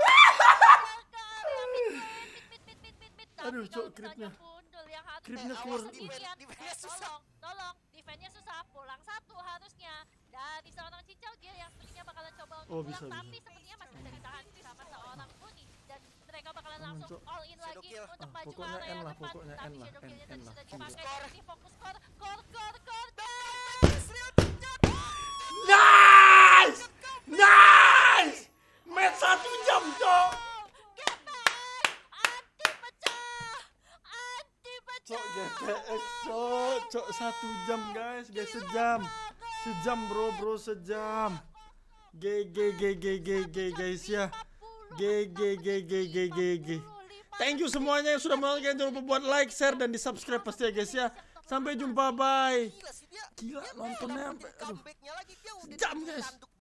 Aduh, Cok, creepnya. Creepnya keluar. Defense-nya susah. Tolong, defense-nya susah. Pulang satu harusnya dari seorang Cincau, dia yang sepertinya bakalan coba untuk Oh, pulang, bisa, tapi bisa. sepertinya masih bisa ditahan sama seorang Funi, dan mereka bakalan Aman, langsung Cok. all in Shadow lagi kill. untuk Ah, maju ke pokoknya area N lah, depan. pokoknya Tapi N lah, Shadow N, kill-nya N tadi lah, sudah N lah. dipakai. Ini fokus core. Nice. Nice. Match 1 jam cok. Cok GPX cok. Cok 1 jam guys. Guys sejam. Sejam bro sejam. GG guys ya. GG. Thank you semuanya yang sudah menonton. Jangan lupa buat like, share, dan di subscribe pasti ya guys ya. Sampai jumpa, bye. Gila sih dia. Gila Dia nontonnya dapetin sampai aduh. comeback-nya lagi, dia udah Jam, guys. tanduk